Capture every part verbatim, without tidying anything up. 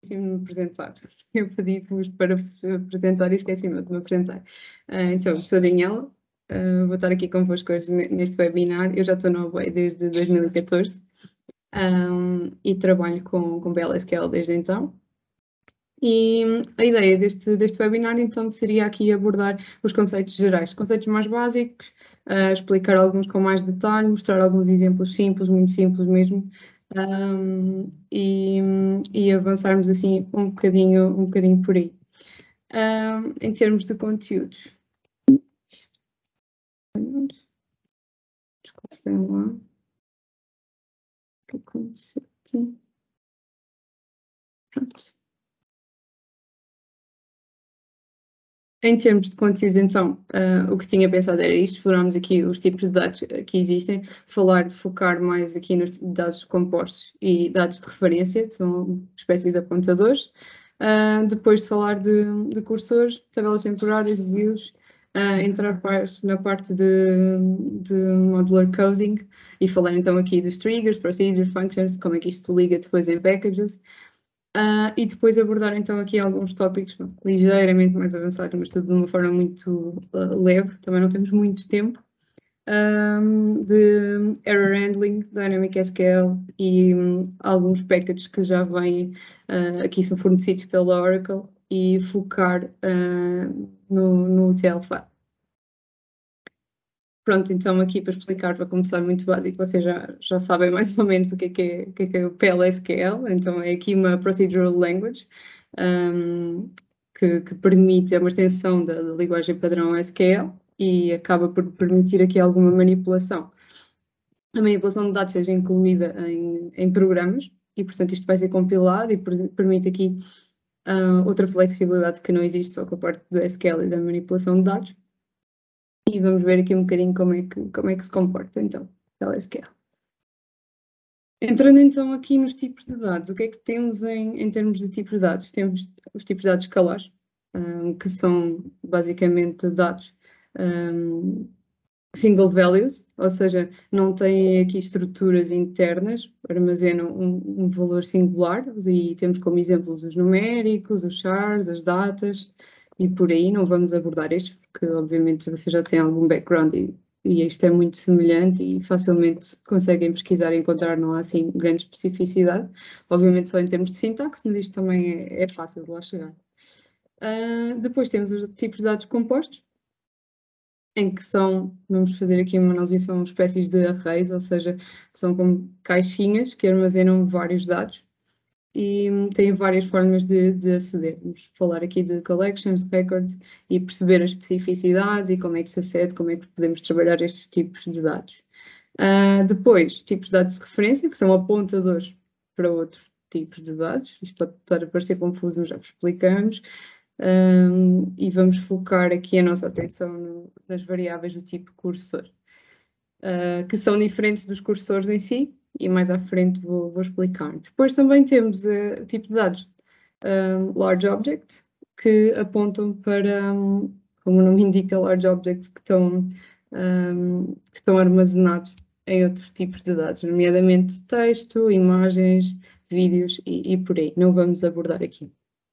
esqueci-me de me apresentar. Eu pedi-vos para vos apresentar e esqueci-me de me apresentar. Uh, então, sou a Daniela, uh, vou estar aqui convosco hoje neste webinar. Eu já estou na Huawei desde dois mil e catorze um, e trabalho com, com B L S Q L desde então. E a ideia deste, deste webinar, então, seria aqui abordar os conceitos gerais, conceitos mais básicos, uh, explicar alguns com mais detalhe, mostrar alguns exemplos simples, muito simples mesmo, um, e, e avançarmos assim um bocadinho, um bocadinho por aí. Um, em termos de conteúdos. Desculpem lá. O que aconteceu aqui? Pronto. Em termos de conteúdos, então, uh, o que tinha pensado era isto, explorámos aqui os tipos de dados que existem, falar, focar mais aqui nos dados compostos e dados de referência, que são uma espécie de apontadores, uh, depois de falar de, de cursores, tabelas temporárias, views, uh, entrar na parte de, de modular coding e falar então aqui dos triggers, procedures, functions, como é que isto liga depois em packages. Uh, e depois abordar então aqui alguns tópicos ligeiramente mais avançados, mas tudo de uma forma muito uh, leve, também não temos muito tempo, um, de error handling, dynamic S Q L e um, alguns packages que já vêm, uh, aqui são fornecidos pela Oracle, e focar uh, no, no T L F. Pronto, então aqui para explicar, para começar muito básico, vocês já, já sabem mais ou menos o que é, que é, o que é, que é o P L S Q L, então é aqui uma Procedural Language, um, que, que permite, é uma extensão da, da linguagem padrão S Q L e acaba por permitir aqui alguma manipulação. A manipulação de dados seja incluída em, em programas e, portanto, isto vai ser compilado e per, permite aqui uh, outra flexibilidade que não existe só com a parte do S Q L e da manipulação de dados. E vamos ver aqui um bocadinho como é que, como é que se comporta, então, P L S Q L. Entrando então aqui nos tipos de dados, o que é que temos em, em termos de tipos de dados? Temos os tipos de dados escalares, um, que são basicamente dados um, single values, ou seja, não têm aqui estruturas internas, armazenam um, um valor singular, e temos como exemplos os numéricos, os chars, as datas, e por aí não vamos abordar estes, porque obviamente você já tem algum background e, e isto é muito semelhante e facilmente conseguem pesquisar e encontrar, não há assim grande especificidade, obviamente só em termos de sintaxe, mas isto também é, é fácil de lá chegar. Uh, depois temos os tipos de dados compostos, em que são, vamos fazer aqui uma análise, são espécies de arrays, ou seja, são como caixinhas que armazenam vários dados e têm várias formas de, de aceder. Vamos falar aqui de collections, records e perceber as especificidades e como é que se acede, como é que podemos trabalhar estes tipos de dados. Uh, depois, tipos de dados de referência, que são apontadores para outros tipos de dados. Isto pode estar a parecer confuso, mas já vos explicamos. Um, e vamos focar aqui a nossa atenção no, nas variáveis do tipo cursor, uh, que são diferentes dos cursores em si, e mais à frente vou, vou explicar. Depois também temos o uh, tipo de dados um, large objects, que apontam para, um, como o nome indica, large objects que estão, um, que estão armazenados em outros tipos de dados, nomeadamente texto, imagens, vídeos e, e por aí. Não vamos abordar aqui.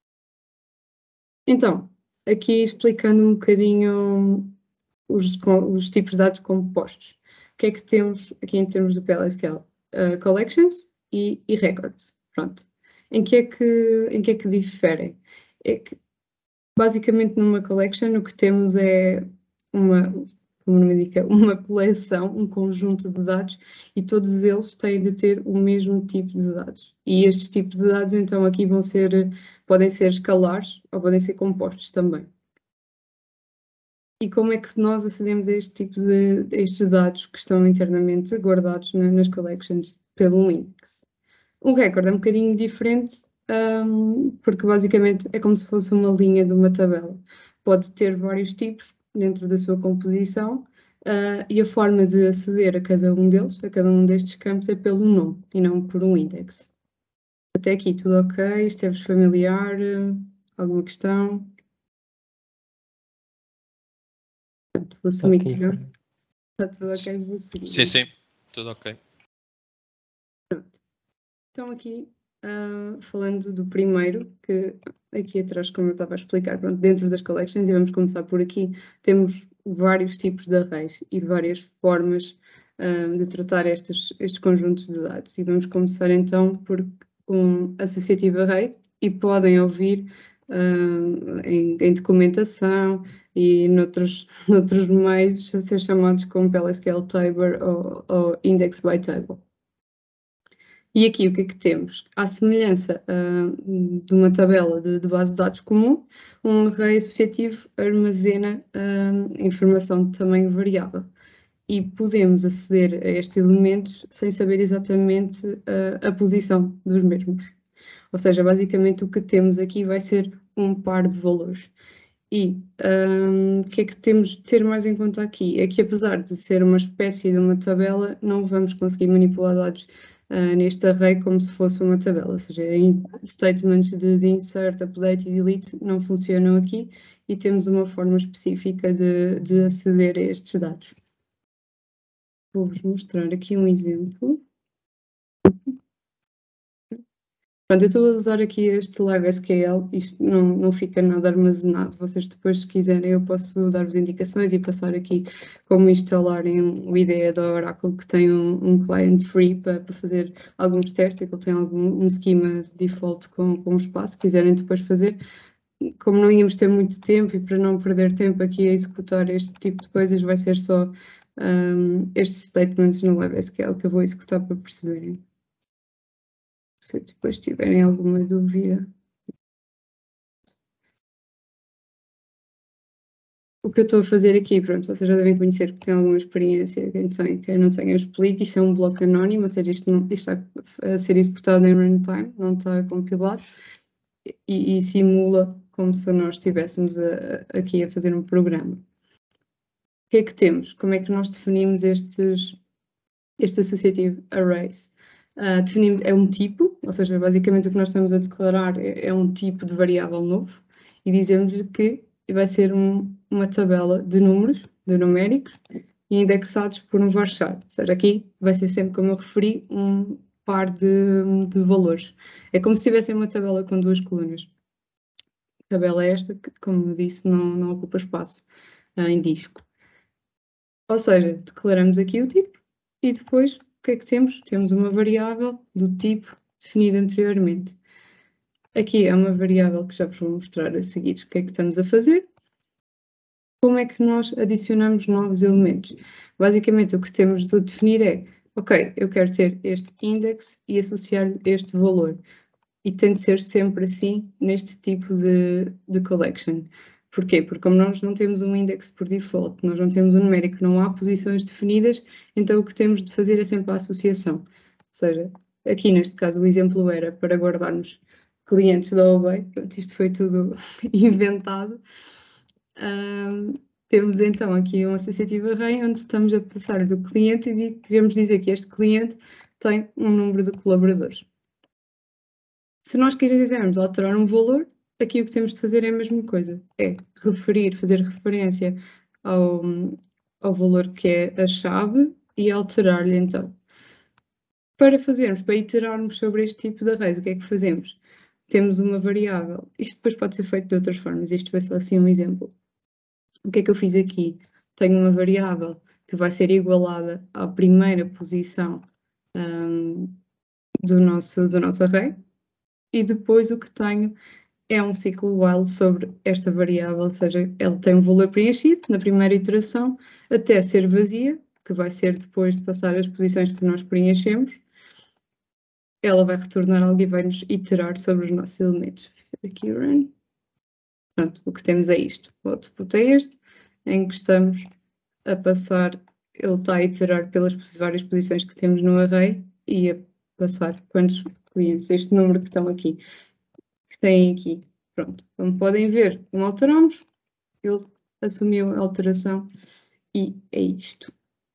Então, aqui explicando um bocadinho os, os tipos de dados compostos. O que é que temos aqui em termos do P L S Q L? Uh, collections e, e records. Pronto. Em que, é que, em que é que diferem? É que, basicamente, numa collection, o que temos é uma, como me indica, uma coleção, um conjunto de dados, e todos eles têm de ter o mesmo tipo de dados. E estes tipos de dados, então, aqui vão ser, podem ser escalares ou podem ser compostos também. E como é que nós acedemos a este tipo de a estes dados que estão internamente guardados na, nas collections pelo index? Um recorde é um bocadinho diferente, um, porque basicamente é como se fosse uma linha de uma tabela. Pode ter vários tipos dentro da sua composição, uh, e a forma de aceder a cada um deles, a cada um destes campos, é pelo nome e não por um index. Até aqui tudo ok? Esteve familiar? Alguma questão? Vou assumir okay. que não. Está tudo ok, vou seguir. Sim, sim, tudo ok. Pronto. Então aqui uh, falando do primeiro, que aqui atrás, como eu estava a explicar, pronto, dentro das collections, e vamos começar por aqui, temos vários tipos de arrays e várias formas uh, de tratar estes, estes conjuntos de dados. E vamos começar então por um associativo array, e podem ouvir uh, em, em documentação e noutros, noutros meios a ser chamados como P L S Q L Table ou, ou Index by Table. E aqui o que é que temos? À semelhança uh, de uma tabela de, de base de dados comum, um array associativo armazena uh, informação de tamanho variável. E podemos aceder a estes elementos sem saber exatamente uh, a posição dos mesmos. Ou seja, basicamente o que temos aqui vai ser um par de valores. E um, o que é que temos de ter mais em conta aqui? É que apesar de ser uma espécie de uma tabela, não vamos conseguir manipular dados Uh, neste array como se fosse uma tabela, ou seja, statements de, de insert, update e delete não funcionam aqui e temos uma forma específica de, de aceder a estes dados. Vou-vos mostrar aqui um exemplo. Pronto, eu estou a usar aqui este Live S Q L, isto não, não fica nada armazenado, vocês depois se quiserem eu posso dar-vos indicações e passar aqui como instalarem o I D E da Oracle que tem um, um client free para, para fazer alguns testes, que ele tem algum, um schema default com, com espaço, se quiserem depois fazer. Como não íamos ter muito tempo e para não perder tempo aqui a executar este tipo de coisas, vai ser só um, estes statements no Live S Q L que eu vou executar para perceberem. Se depois tiverem alguma dúvida. O que eu estou a fazer aqui, pronto, vocês já devem conhecer que tem alguma experiência, quem tem, quem não tem eu explico, isto é um bloco anónimo, ou seja, isto, não, isto está a ser executado em runtime, não está compilado, e, e simula como se nós estivéssemos a, a, aqui a fazer um programa. O que é que temos? Como é que nós definimos estes, este associative arrays? Uh, definimos, é um tipo, ou seja, basicamente o que nós estamos a declarar é, é um tipo de variável novo e dizemos que vai ser um, uma tabela de números, de numéricos, e indexados por um varchar. Ou seja, aqui vai ser sempre, como eu referi, um par de, de valores. É como se tivesse uma tabela com duas colunas. A tabela é esta que, como eu disse, não, não ocupa espaço uh, em disco. Ou seja, declaramos aqui o tipo e depois o que é que temos? Temos uma variável do tipo definido anteriormente. Aqui é uma variável que já vos vou mostrar a seguir o que é que estamos a fazer. Como é que nós adicionamos novos elementos? Basicamente o que temos de definir é, ok, eu quero ter este index e associar-lhe este valor. E tem de ser sempre assim neste tipo de, de collection. Porquê? Porque como nós não temos um index por default, nós não temos um numérico, não há posições definidas, então o que temos de fazer é sempre a associação. Ou seja, aqui neste caso o exemplo era para guardarmos clientes da Obey, pronto, isto foi tudo inventado. Um, temos então aqui um associativo array onde estamos a passar do cliente e queremos dizer que este cliente tem um número de colaboradores. Se nós quisermos alterar um valor, aqui o que temos de fazer é a mesma coisa, é referir, fazer referência ao, ao valor que é a chave e alterar-lhe então. Para fazermos, para iterarmos sobre este tipo de arrays, o que é que fazemos? Temos uma variável, isto depois pode ser feito de outras formas, isto foi só assim um exemplo. O que é que eu fiz aqui? Tenho uma variável que vai ser igualada à primeira posição um, do, nosso, do nosso array, e depois o que tenho é um ciclo while sobre esta variável, ou seja, ela tem um valor preenchido na primeira iteração até ser vazia, que vai ser depois de passar as posições que nós preenchemos, ela vai retornar algo e vai-nos iterar sobre os nossos elementos. Aqui run. Pronto, o que temos é isto. O output é este, em que estamos a passar, ele está a iterar pelas várias posições que temos no array e a passar quantos clientes, este número que estão aqui, que têm aqui. Pronto, como podem ver, não alteramos, ele assumiu a alteração e é isto.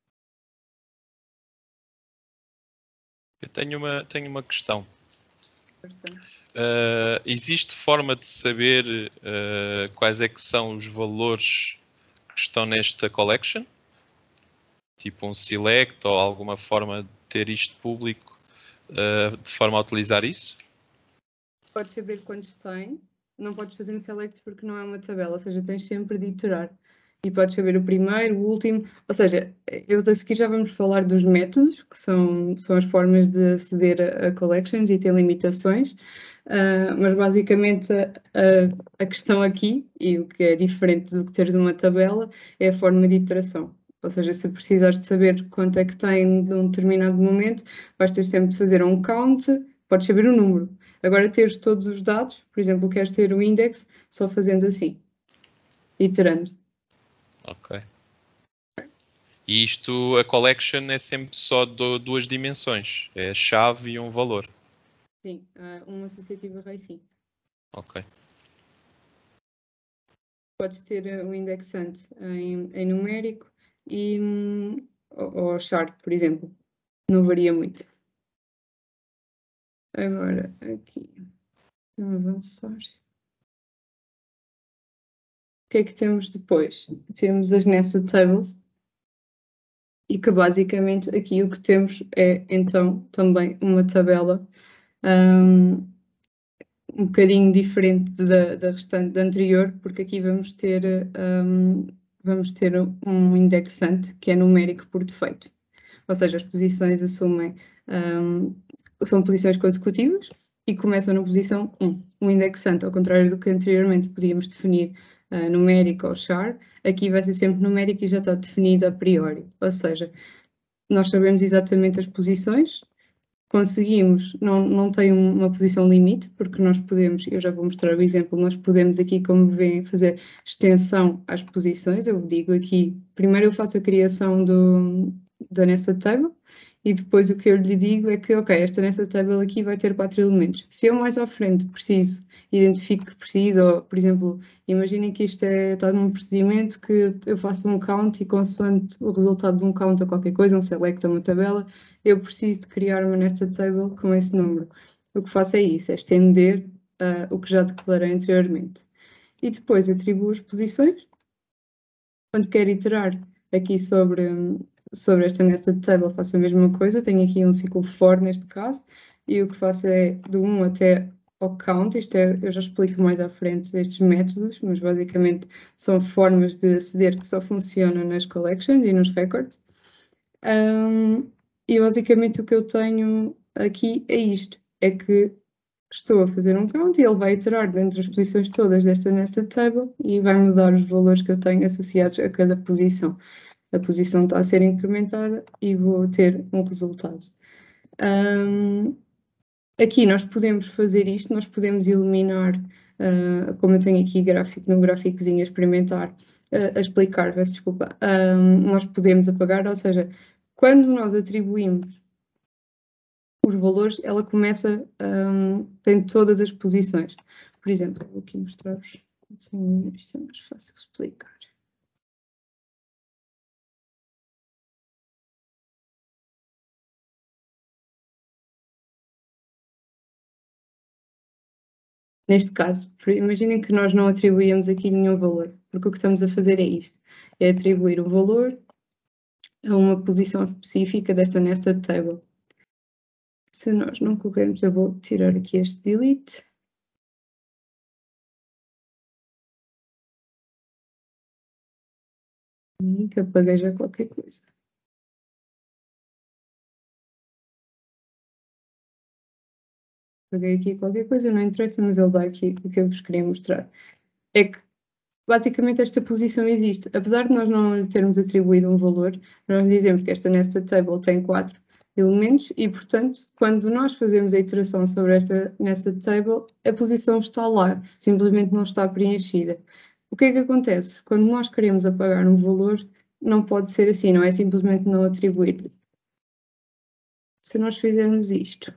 Eu tenho uma, tenho uma questão. Uh, existe forma de saber uh, quais é que são os valores que estão nesta collection? Tipo um select ou alguma forma de ter isto público uh, de forma a utilizar isso? podes saber quantos tem, não podes fazer um select porque não é uma tabela, ou seja, tens sempre de iterar. E podes saber o primeiro, o último, ou seja, eu a seguir já vamos falar dos métodos, que são, são as formas de aceder a, a collections e tem limitações, uh, mas basicamente a, a, a questão aqui, e o que é diferente do que teres uma tabela, é a forma de iteração. Ou seja, se precisares de saber quanto é que tem num determinado momento, vais ter sempre de fazer um count, podes saber o número. Agora teres todos os dados, por exemplo, queres ter o index, só fazendo assim, iterando. Ok. E isto, a collection é sempre só de duas dimensões. É a chave e um valor. Sim, um associativo array, sim. Ok. Podes ter o indexante em, em numérico e, ou, ou char, por exemplo. Não varia muito. Agora, aqui. Vamos avançar. O que é que temos depois? Temos as nested tables. E que basicamente aqui o que temos é então também uma tabela um, um bocadinho diferente da, da restante da anterior, porque aqui vamos ter, um, vamos ter um indexante que é numérico por defeito. Ou seja, as posições assumem, um, são posições consecutivas e começam na posição um. Um indexante, ao contrário do que anteriormente podíamos definir uh, numérico ou char, aqui vai ser sempre numérico e já está definido a priori. Ou seja, nós sabemos exatamente as posições, conseguimos, não, não tem uma posição limite, porque nós podemos, eu já vou mostrar o exemplo, nós podemos aqui, como veem, fazer extensão às posições. Eu digo aqui, primeiro eu faço a criação do, da nested table, e depois o que eu lhe digo é que, ok, esta nested table aqui vai ter quatro elementos. Se eu mais à frente preciso, identifico que preciso, ou, por exemplo, imaginem que isto é, está num procedimento que eu faço um count e consoante o resultado de um count ou qualquer coisa, um select a uma tabela, eu preciso de criar uma nested table com esse número. O que faço é isso, é estender uh, o que já declarei anteriormente. E depois atribuo as posições. Quando quero iterar aqui sobre, sobre esta nested table, faço a mesma coisa. Tenho aqui um ciclo for neste caso, e o que faço é do um até ao count. Isto é, eu já explico mais à frente destes métodos, mas basicamente são formas de aceder que só funcionam nas collections e nos records. Um, e basicamente o que eu tenho aqui é isto, é que estou a fazer um count e ele vai iterar dentro das posições todas desta nested table e vai me dar os valores que eu tenho associados a cada posição. A posição está a ser incrementada e vou ter um resultado. Um, aqui nós podemos fazer isto, nós podemos eliminar, uh, como eu tenho aqui gráfico, no gráficozinho a experimentar, uh, a explicar, peço desculpa, um, nós podemos apagar, ou seja, quando nós atribuímos os valores, ela começa, um, tem todas as posições. Por exemplo, vou aqui mostrar-vos, isto é mais fácil de explicar. Neste caso, imaginem que nós não atribuímos aqui nenhum valor, porque o que estamos a fazer é isto, é atribuir um valor a uma posição específica desta nested table. Se nós não corrermos, eu vou tirar aqui este delete. E que apaguei já qualquer coisa. Apaguei aqui qualquer coisa, não interessa, mas ele dá aqui o que eu vos queria mostrar. É que basicamente esta posição existe. Apesar de nós não lhe termos atribuído um valor, nós dizemos que esta nested table tem quatro elementos e, portanto, quando nós fazemos a iteração sobre esta nested table, a posição está lá, simplesmente não está preenchida. O que é que acontece? Quando nós queremos apagar um valor, não pode ser assim, não é simplesmente não atribuir-lhe. Se nós fizermos isto,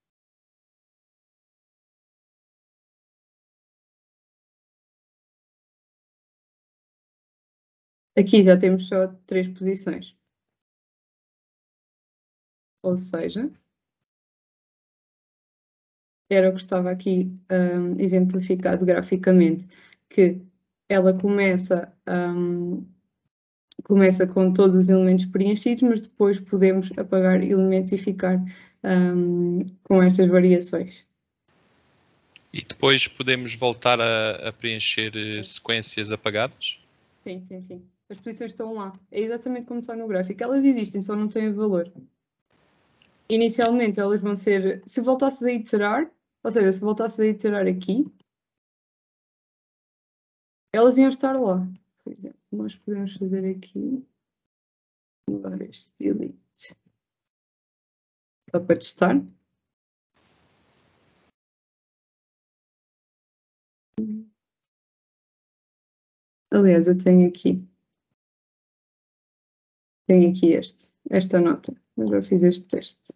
aqui já temos só três posições. Ou seja, era o que estava aqui um, exemplificado graficamente, que ela começa, um, começa com todos os elementos preenchidos, mas depois podemos apagar elementos e ficar um, com estas variações. E depois podemos voltar a, a preencher uh, sequências apagadas? Sim, sim, sim. As posições estão lá. É exatamente como está no gráfico. Elas existem, só não têm valor. Inicialmente elas vão ser... Se voltasses a iterar, ou seja, se voltasses a iterar aqui, elas iam estar lá. Por exemplo, nós podemos fazer aqui... Mudar este delete. Só para testar. Aliás, eu tenho aqui. Tenho aqui este, esta nota. Eu já fiz este teste.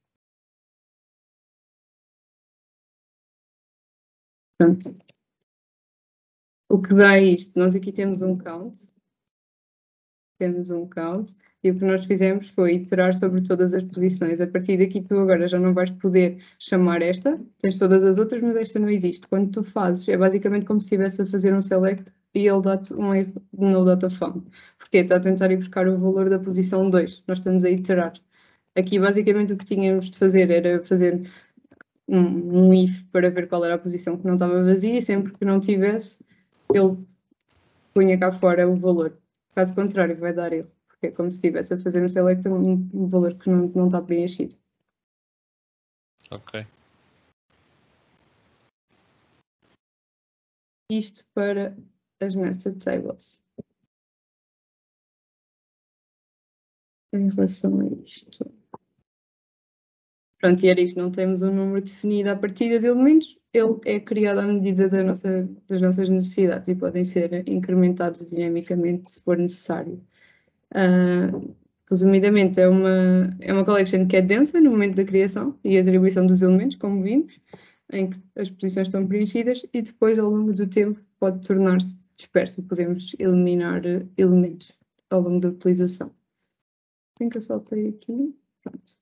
Pronto. O que dá isto? Nós aqui temos um count. Temos um count. E o que nós fizemos foi iterar sobre todas as posições. A partir daqui tu agora já não vais poder chamar esta. Tens todas as outras, mas esta não existe. Quando tu fazes, é basicamente como se estivesse a fazer um select e ele dá-te um erro no data found. Porque está a tentar ir buscar o valor da posição dois. Nós estamos a iterar. Aqui, basicamente, o que tínhamos de fazer era fazer um, um if para ver qual era a posição que não estava vazia e sempre que não tivesse, ele punha cá fora o valor. Caso contrário, vai dar erro. Porque é como se estivesse a fazer um select um, um valor que não, não está preenchido. Ok. Isto para as nested tables. Em relação a isto. Pronto, e era isto. Não temos um número definido à partida de elementos. Ele é criado à medida da nossa, das nossas necessidades e podem ser incrementados dinamicamente se for necessário. Uh, resumidamente, é uma, é uma collection que é densa no momento da criação e atribuição dos elementos, como vimos, em que as posições estão preenchidas e depois, ao longo do tempo, pode tornar-se dispersa. Podemos eliminar elementos ao longo da utilização. Bem que eu saltei aqui. Pronto.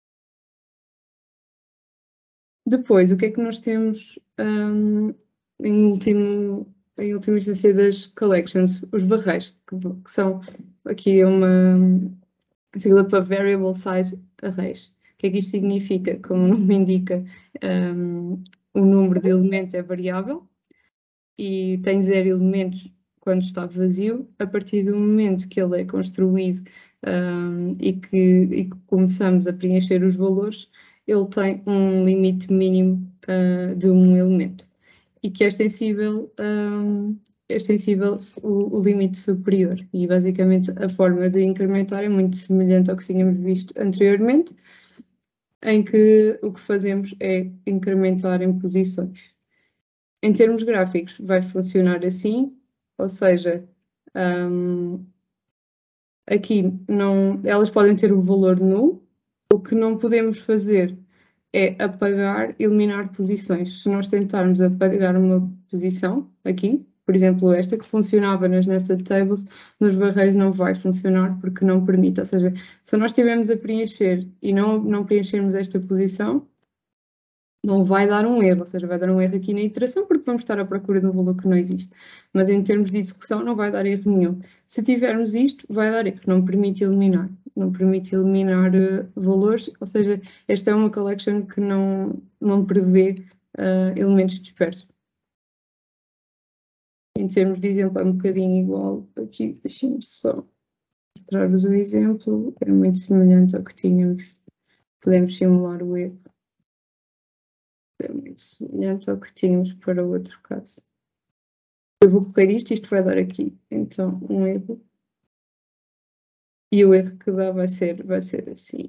Depois, o que é que nós temos um, em, último, em última instância das collections? Os barreiros, que, que são aqui uma sigla para Variable Size Arrays. O que é que isto significa? Como o nome indica, um, o número de elementos é variável e tem zero elementos quando está vazio. A partir do momento que ele é construído um, e, que, e que começamos a preencher os valores, ele tem um limite mínimo uh, de um elemento e que é extensível, um, é extensível o, o limite superior. E basicamente a forma de incrementar é muito semelhante ao que tínhamos visto anteriormente, em que o que fazemos é incrementar em posições. Em termos gráficos vai funcionar assim, ou seja, um, aqui não, elas podem ter o valor nulo. O que não podemos fazer é apagar, eliminar posições. Se nós tentarmos apagar uma posição, aqui, por exemplo esta que funcionava nas nested tables, nos barreiros não vai funcionar porque não permite. Ou seja, se nós estivermos a preencher e não, não preenchermos esta posição, não vai dar um erro, ou seja, vai dar um erro aqui na iteração porque vamos estar à procura de um valor que não existe. Mas em termos de execução não vai dar erro nenhum. Se tivermos isto, vai dar erro, não permite eliminar. Não permite eliminar uh, valores, ou seja, esta é uma collection que não, não prevê uh, elementos dispersos. Em termos de exemplo, é um bocadinho igual aqui, deixem-me só mostrar-vos o exemplo, é muito semelhante ao que tínhamos, podemos simular o erro. É muito semelhante ao que tínhamos para o outro caso. Eu vou correr isto, isto vai dar aqui, então, um erro. E o erro que dá vai ser, vai ser assim.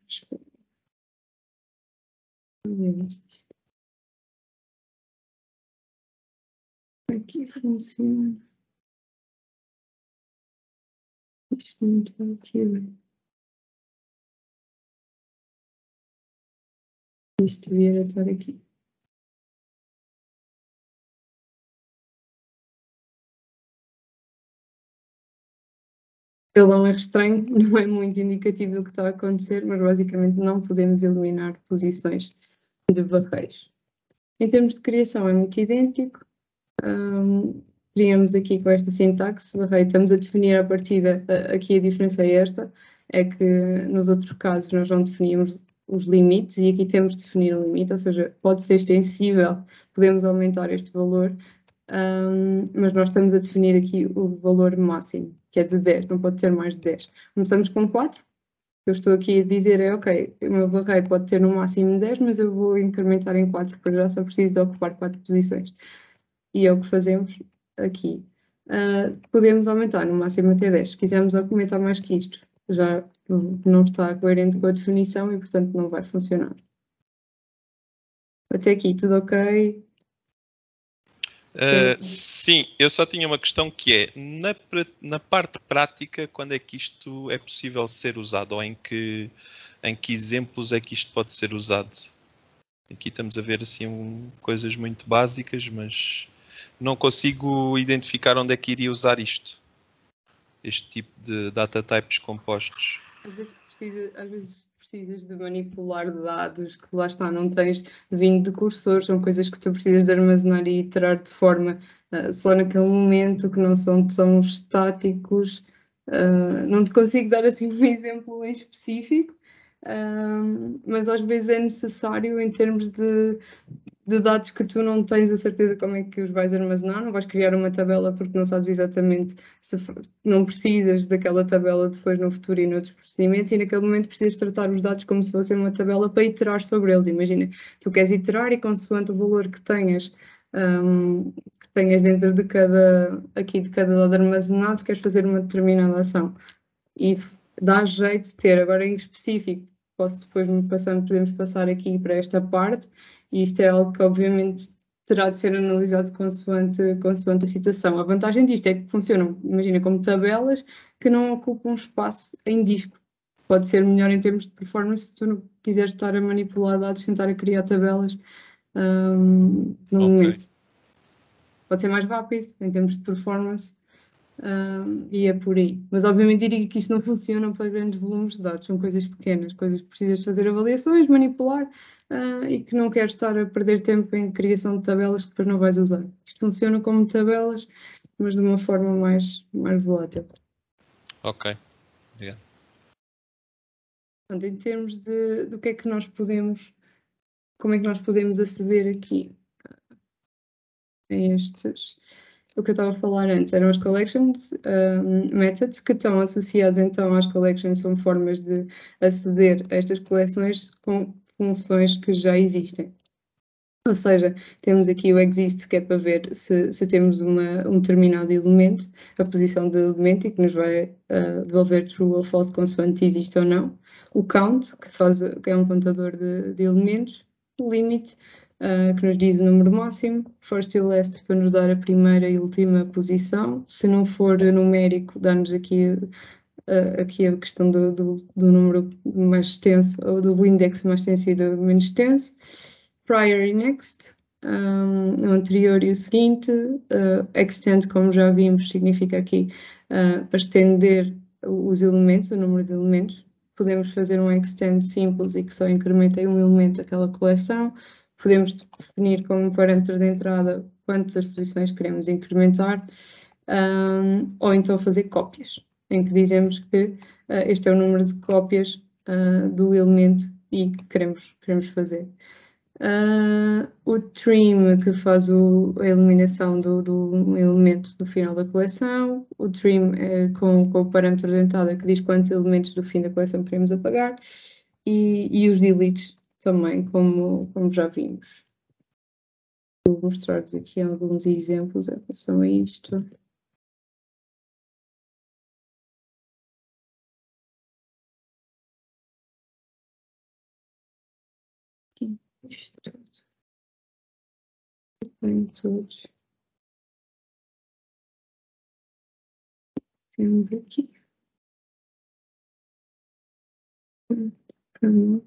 Aqui funciona. Isto não está aqui. Isto devia estar aqui. Ele é um erro estranho, não é muito indicativo do que está a acontecer, mas basicamente não podemos eliminar posições de barreiros. Em termos de criação é muito idêntico. Um, criamos aqui com esta sintaxe, barreiro, estamos a definir a partida, aqui a diferença é esta, é que nos outros casos nós não definíamos os limites, e aqui temos de definir um limite, ou seja, pode ser extensível, podemos aumentar este valor, um, mas nós estamos a definir aqui o valor máximo, que é de dez, não pode ter mais de dez. Começamos com quatro. O que eu estou aqui a dizer é, ok, o meu array pode ter no máximo dez, mas eu vou incrementar em quatro, porque já só preciso de ocupar quatro posições. E é o que fazemos aqui. Uh, podemos aumentar no máximo até dez. Se quisermos aumentar mais que isto, já não está coerente com a definição e, portanto, não vai funcionar. Até aqui, tudo ok? Uh, sim, eu só tinha uma questão que é, na, na parte prática, quando é que isto é possível ser usado? Ou em que, em que exemplos é que isto pode ser usado? Aqui estamos a ver assim um, coisas muito básicas, mas não consigo identificar onde é que iria usar isto. Este tipo de data types compostos. Às vezes, precisa, às vezes precisas de manipular dados que lá está, não tens vindo de cursores, são coisas que tu precisas de armazenar e iterar de forma uh, só naquele momento, que não são tão estáticos. Uh, não te consigo dar assim um exemplo em específico, uh, mas às vezes é necessário em termos de de dados que tu não tens a certeza como é que os vais armazenar, não vais criar uma tabela porque não sabes exatamente se não precisas daquela tabela depois no futuro e noutros procedimentos, e naquele momento precisas tratar os dados como se fosse uma tabela para iterar sobre eles. Imagina, tu queres iterar e consoante o valor que tenhas, um, que tenhas dentro de cada, aqui de cada dado armazenado, queres fazer uma determinada ação. E dá jeito de ter, agora em específico, posso depois me passando, podemos passar aqui para esta parte, e isto é algo que obviamente terá de ser analisado consoante, consoante a situação. A vantagem disto é que funcionam, imagina, como tabelas que não ocupam espaço em disco. Pode ser melhor em termos de performance se tu não quiseres estar a manipular dados, tentar a criar tabelas um, no okay. momento. Pode ser mais rápido em termos de performance. Um, e é por aí. Mas obviamente diria que isto não funciona para grandes volumes de dados, são coisas pequenas, coisas que precisas fazer avaliações, manipular uh, e que não queres estar a perder tempo em criação de tabelas que depois não vais usar. Isto funciona como tabelas, mas de uma forma mais, mais volátil. Ok, obrigado. Portanto, em termos de do que é que nós podemos, como é que nós podemos aceder aqui a estes... O que eu estava a falar antes eram as collections um, methods, que estão associados então às collections, são formas de aceder a estas coleções com funções que já existem. Ou seja, temos aqui o exist, que é para ver se, se temos uma, um determinado elemento, a posição do elemento, e que nos vai uh, devolver true ou false consoante existe ou não. O count, que, faz, que é um contador de, de elementos. O limit, Uh, que nos diz o número máximo, first e last para nos dar a primeira e última posição. Se não for numérico, dá-nos aqui, uh, aqui a questão do, do, do número mais extenso, ou do index mais extenso e do menos extenso. Prior e next, um, o anterior e o seguinte. Uh, extend, como já vimos, significa aqui uh, para estender os elementos, o número de elementos. Podemos fazer um extend simples e que só incrementa um elemento daquela coleção. Podemos definir como parâmetro de entrada quantas posições queremos incrementar, um, ou então fazer cópias, em que dizemos que uh, este é o número de cópias uh, do elemento e que queremos, queremos fazer. Uh, o trim, que faz o, a eliminação do, do elemento do final da coleção. O trim é com, com o parâmetro de entrada, que diz quantos elementos do fim da coleção queremos apagar. E, e os deletes também, como, como já vimos. Vou mostrar-vos aqui alguns exemplos em relação a isto. Aqui, isto tudo. Bem, todos. Temos aqui. Hum.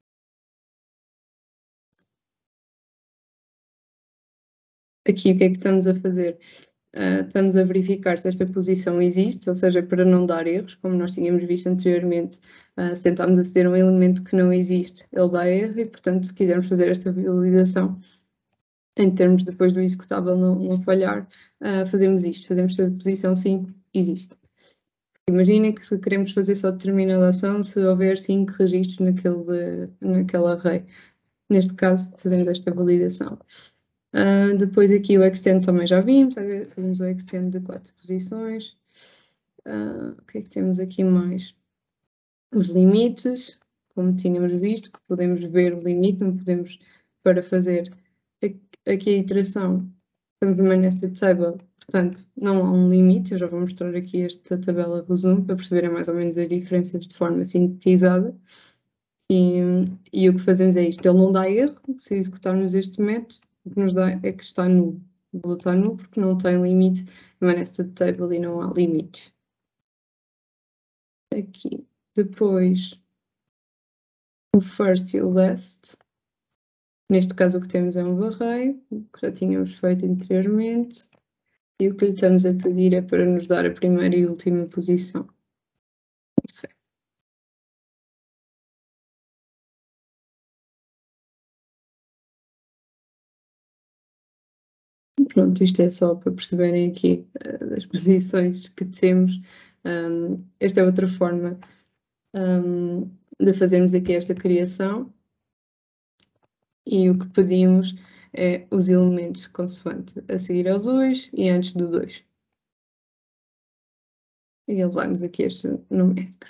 Aqui o que é que estamos a fazer? Uh, estamos a verificar se esta posição existe, ou seja, para não dar erros, como nós tínhamos visto anteriormente, uh, se tentarmos aceder a um elemento que não existe, ele dá erro e, portanto, se quisermos fazer esta validação, em termos depois do executável não, não falhar, uh, fazemos isto, fazemos se a posição sim existe. Imaginem que se queremos fazer só determinada ação se houver cinco registros naquele, naquele array. Neste caso, fazemos esta validação. Uh, depois aqui o extend também já vimos, temos o extend de quatro posições. Uh, o que é que temos aqui mais? Os limites, como tínhamos visto, que podemos ver o limite, não podemos, para fazer aqui a iteração, estamos numa nested table, portanto não há um limite. Eu já vou mostrar aqui esta tabela resumo para perceberem mais ou menos as diferenças de forma sintetizada. E, e o que fazemos é isto, ele não dá erro se executarmos este método, o que nos dá é que está nulo. O valor está nulo porque não tem limite, é uma nested table e não há limites. Aqui, depois, o first e o last. Neste caso o que temos é um array, que já tínhamos feito anteriormente. E o que lhe estamos a pedir é para nos dar a primeira e última posição. Pronto, isto é só para perceberem aqui uh, as posições que temos. Um, esta é outra forma um, de fazermos aqui esta criação. E o que pedimos é os elementos consoante a seguir ao dois e antes do dois. E ele vai-nos aqui estes numéricos.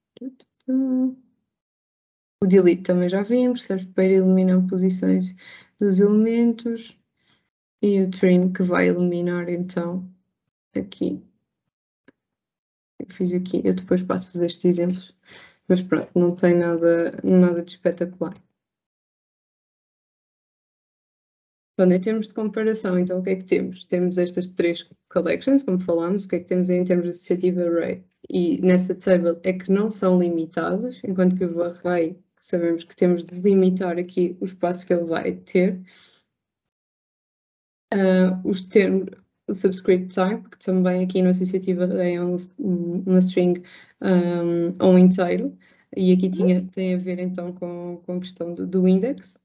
O delete também já vimos, serve para eliminar posições dos elementos. E o trim que vai eliminar então aqui. Eu fiz aqui, eu depois passo-vos estes exemplos, mas pronto, não tem nada, nada de espetacular. Bom, em termos de comparação, então o que é que temos? Temos estas três collections, como falámos, o que é que temos em termos de associative array? E nessa table é que não são limitados, enquanto que o array, sabemos que temos de limitar aqui o espaço que ele vai ter. Uh, os termos, o subscript type, que também aqui no associative array é um, uma string um, ou um inteiro, e aqui tinha, tem a ver então com, com a questão do, do index.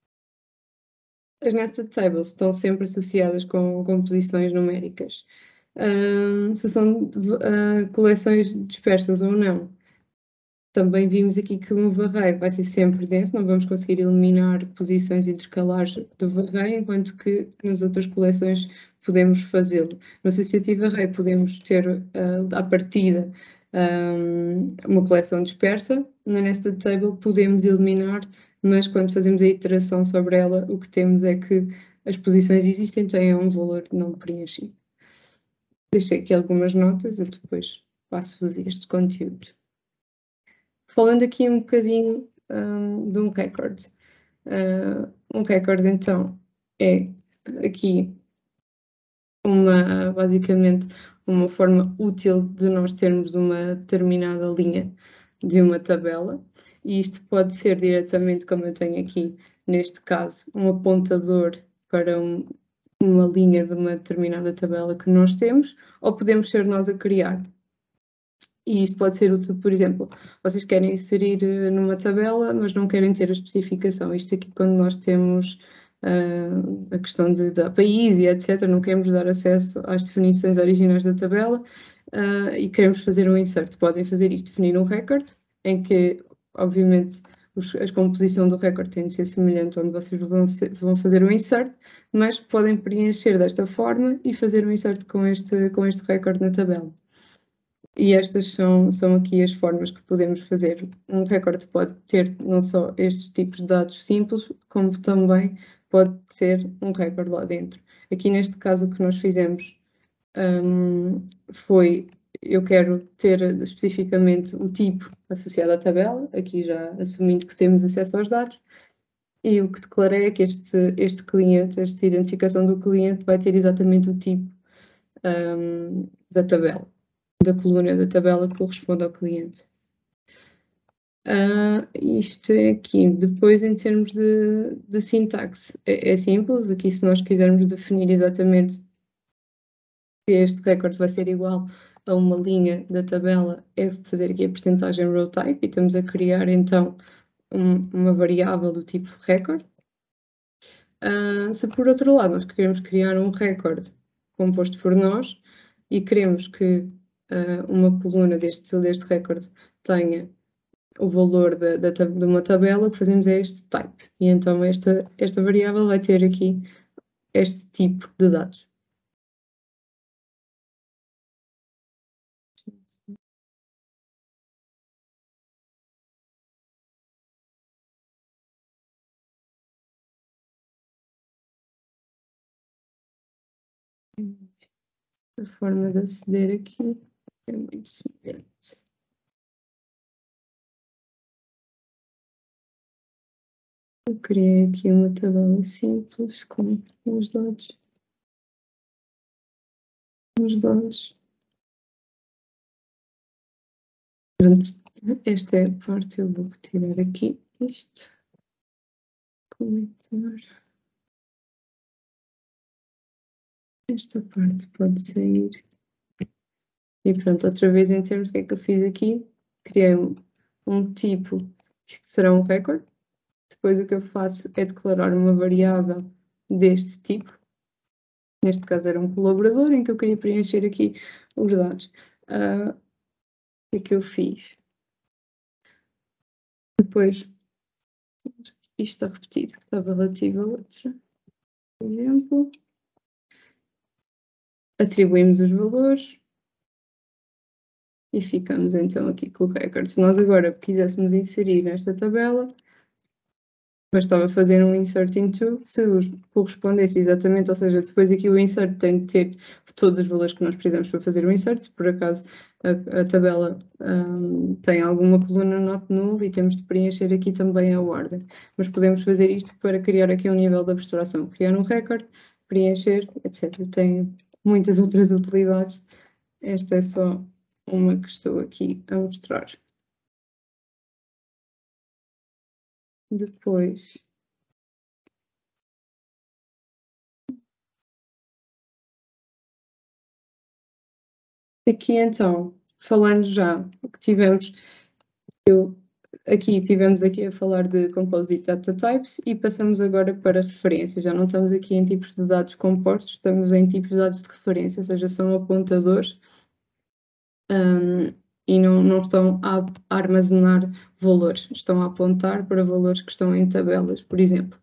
As nested tables estão sempre associadas com, com posições numéricas. Um, se são uh, coleções dispersas ou não. Também vimos aqui que um array vai ser sempre denso, não vamos conseguir eliminar posições intercalares do array, enquanto que nas outras coleções podemos fazê-lo. No associative array podemos ter uh, à partida um, uma coleção dispersa, na nested table podemos eliminar, mas quando fazemos a iteração sobre ela, o que temos é que as posições existem, têm um valor não preenchido. Deixei aqui algumas notas, eu depois passo-vos este conteúdo. Falando aqui um bocadinho um, de um record. Uh, um record, então, é aqui uma, basicamente, uma forma útil de nós termos uma determinada linha de uma tabela. E isto pode ser diretamente, como eu tenho aqui, neste caso, um apontador para um, uma linha de uma determinada tabela que nós temos, ou podemos ser nós a criar. E isto pode ser útil, por exemplo, vocês querem inserir numa tabela, mas não querem ter a especificação. Isto aqui, quando nós temos uh, a questão de, de país e etcétera, não queremos dar acesso às definições originais da tabela uh, e queremos fazer um insert. Podem fazer isto, definir um record, em que, obviamente, os, a composição do record tem de ser semelhante onde vocês vão, ser, vão fazer um insert, mas podem preencher desta forma e fazer um insert com este, com este record na tabela. E estas são, são aqui as formas que podemos fazer. Um record pode ter não só estes tipos de dados simples, como também pode ser um record lá dentro. Aqui neste caso o que nós fizemos um, foi, eu quero ter especificamente o tipo associado à tabela, aqui já assumindo que temos acesso aos dados, e o que declarei é que este, este cliente, esta identificação do cliente vai ter exatamente o tipo um, da tabela, da coluna da tabela que corresponde ao cliente. Uh, isto é aqui. Depois, em termos de, de sintaxe, é, é simples. Aqui, se nós quisermos definir exatamente que este recorde vai ser igual a uma linha da tabela, é fazer aqui a percentagem row type e estamos a criar, então, um, uma variável do tipo record. Uh, se, por outro lado, nós queremos criar um record composto por nós e queremos que uh, uma coluna deste, deste recorde tenha o valor de, de, de uma tabela, o que fazemos é este type. E então esta, esta variável vai ter aqui este tipo de dados. A forma de aceder aqui é muito semelhante. Eu criei aqui uma tabela simples com os dados. Os dados. Pronto, esta é a parte, eu vou retirar aqui isto. Comentar. Esta parte pode sair. E pronto, outra vez em termos do que é que eu fiz aqui, criei um, um tipo que será um recorde. Depois o que eu faço é declarar uma variável deste tipo. Neste caso era um colaborador em que eu queria preencher aqui os dados. Uh, o que é que eu fiz? Depois, isto está repetido, que estava relativo a outra. Por exemplo, atribuímos os valores e ficamos então aqui com o record. Se nós agora quiséssemos inserir nesta tabela, bastava fazer um insert into, se os correspondesse exatamente, ou seja, depois aqui o insert tem de ter todos os valores que nós precisamos para fazer o insert, se por acaso a, a tabela um, tem alguma coluna not null e temos de preencher aqui também a ordem. Mas podemos fazer isto para criar aqui um nível de abstração, criar um record, preencher, etcétera. Tem muitas outras utilidades, esta é só uma que estou aqui a mostrar. Depois, aqui então, falando já, o que tivemos, eu, aqui tivemos aqui a falar de Composite Data Types e passamos agora para referências. Já não estamos aqui em tipos de dados compostos, estamos em tipos de dados de referência, ou seja, são apontadores um, e não, não estão a armazenar valores, estão a apontar para valores que estão em tabelas, por exemplo.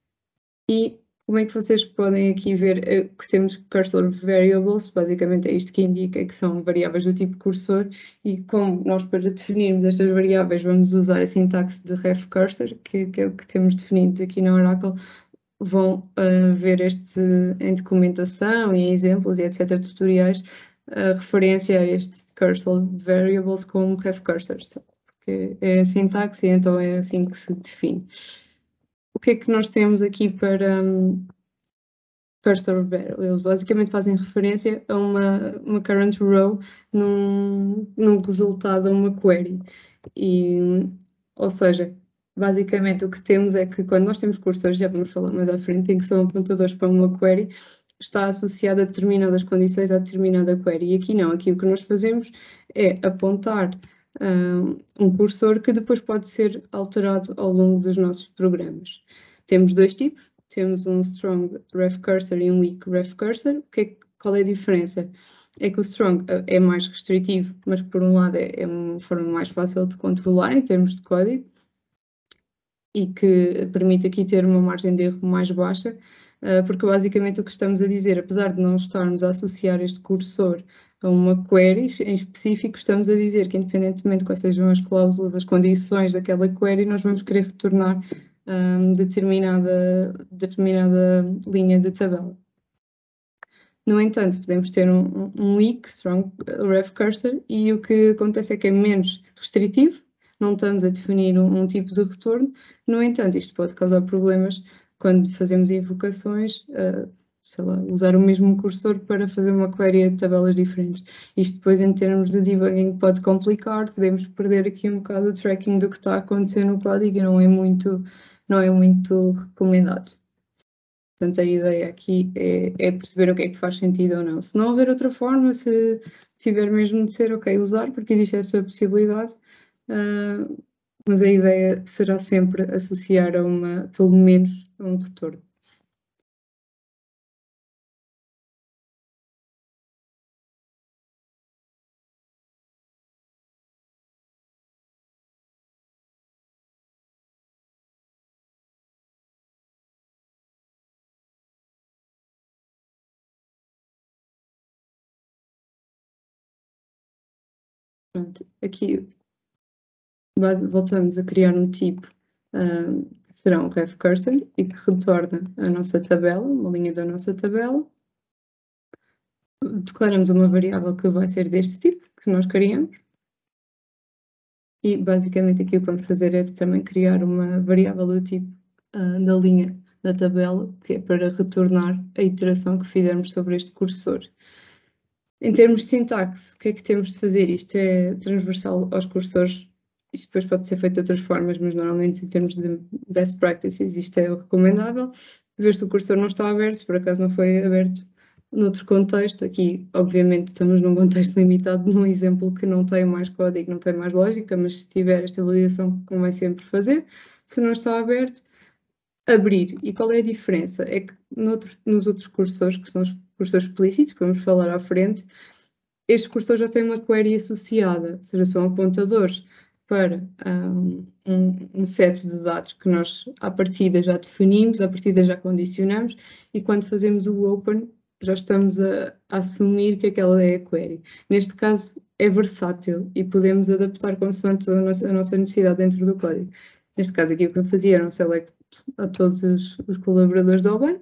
E como é que vocês podem aqui ver que temos cursor variables, basicamente é isto que indica que são variáveis do tipo cursor, e como nós para definirmos estas variáveis vamos usar a sintaxe de ref cursor, que, que é o que temos definido aqui na Oracle, vão uh, ver este em documentação e em exemplos e etcétera tutoriais, a referência a este cursor variables como ref cursor, porque é a sintaxe e então é assim que se define. O que é que nós temos aqui para um, cursor variables? Eles basicamente fazem referência a uma, uma current row num, num resultado a uma query. E, ou seja, basicamente o que temos é que quando nós temos cursores, já vamos falar mais à frente, em que são apontadores para uma query, está associado a determinadas condições a determinada query. E aqui não, aqui o que nós fazemos é apontar um, um cursor que depois pode ser alterado ao longo dos nossos programas. Temos dois tipos, temos um strong ref cursor e um weak ref cursor. Que é, qual é a diferença? É que o strong é mais restritivo, mas por um lado é, é uma forma mais fácil de controlar em termos de código e que permite aqui ter uma margem de erro mais baixa, porque basicamente o que estamos a dizer, apesar de não estarmos a associar este cursor a uma query em específico, estamos a dizer que independentemente de quais sejam as cláusulas, as condições daquela query, nós vamos querer retornar um, determinada, determinada linha de tabela. No entanto, podemos ter um, um weak, strong ref cursor e o que acontece é que é menos restritivo, não estamos a definir um, um tipo de retorno. No entanto, isto pode causar problemas quando fazemos invocações, uh, sei lá, usar o mesmo cursor para fazer uma query de tabelas diferentes. Isto depois, em termos de debugging, pode complicar, podemos perder aqui um bocado o tracking do que está a acontecer no código e não é muito, não é muito recomendado. Portanto, a ideia aqui é, é perceber o que é que faz sentido ou não. Se não houver outra forma, se tiver mesmo de ser, ok, usar, porque existe essa possibilidade, uh, mas a ideia será sempre associar a uma, pelo menos, a um retorno. Pronto, aqui voltamos a criar um tipo um, que será um ref cursor e que retorna a nossa tabela, uma linha da nossa tabela. Declaramos uma variável que vai ser deste tipo, que nós queríamos. E basicamente aqui o que vamos fazer é também criar uma variável do tipo uh, da linha da tabela, que é para retornar a iteração que fizermos sobre este cursor. Em termos de sintaxe, o que é que temos de fazer? Isto é transversal aos cursores. Isto depois pode ser feito de outras formas, mas normalmente em termos de best practices isto é o recomendável. Ver se o cursor não está aberto, se por acaso não foi aberto noutro contexto. Aqui, obviamente, estamos num contexto limitado, num exemplo que não tem mais código, não tem mais lógica, mas se tiver esta validação, convém sempre fazer. Se não está aberto, abrir. E qual é a diferença? É que noutro, nos outros cursores, que são os cursores explícitos, que vamos falar à frente, estes cursores já têm uma query associada, ou seja, são apontadores para um, um, um set de dados que nós, à partida, já definimos, à partida já condicionamos, e quando fazemos o open, já estamos a, a assumir que aquela é a query. Neste caso, é versátil e podemos adaptar consoante a nossa, a nossa necessidade dentro do código. Neste caso aqui, o que eu fazia era um select a todos os, os colaboradores da O B A N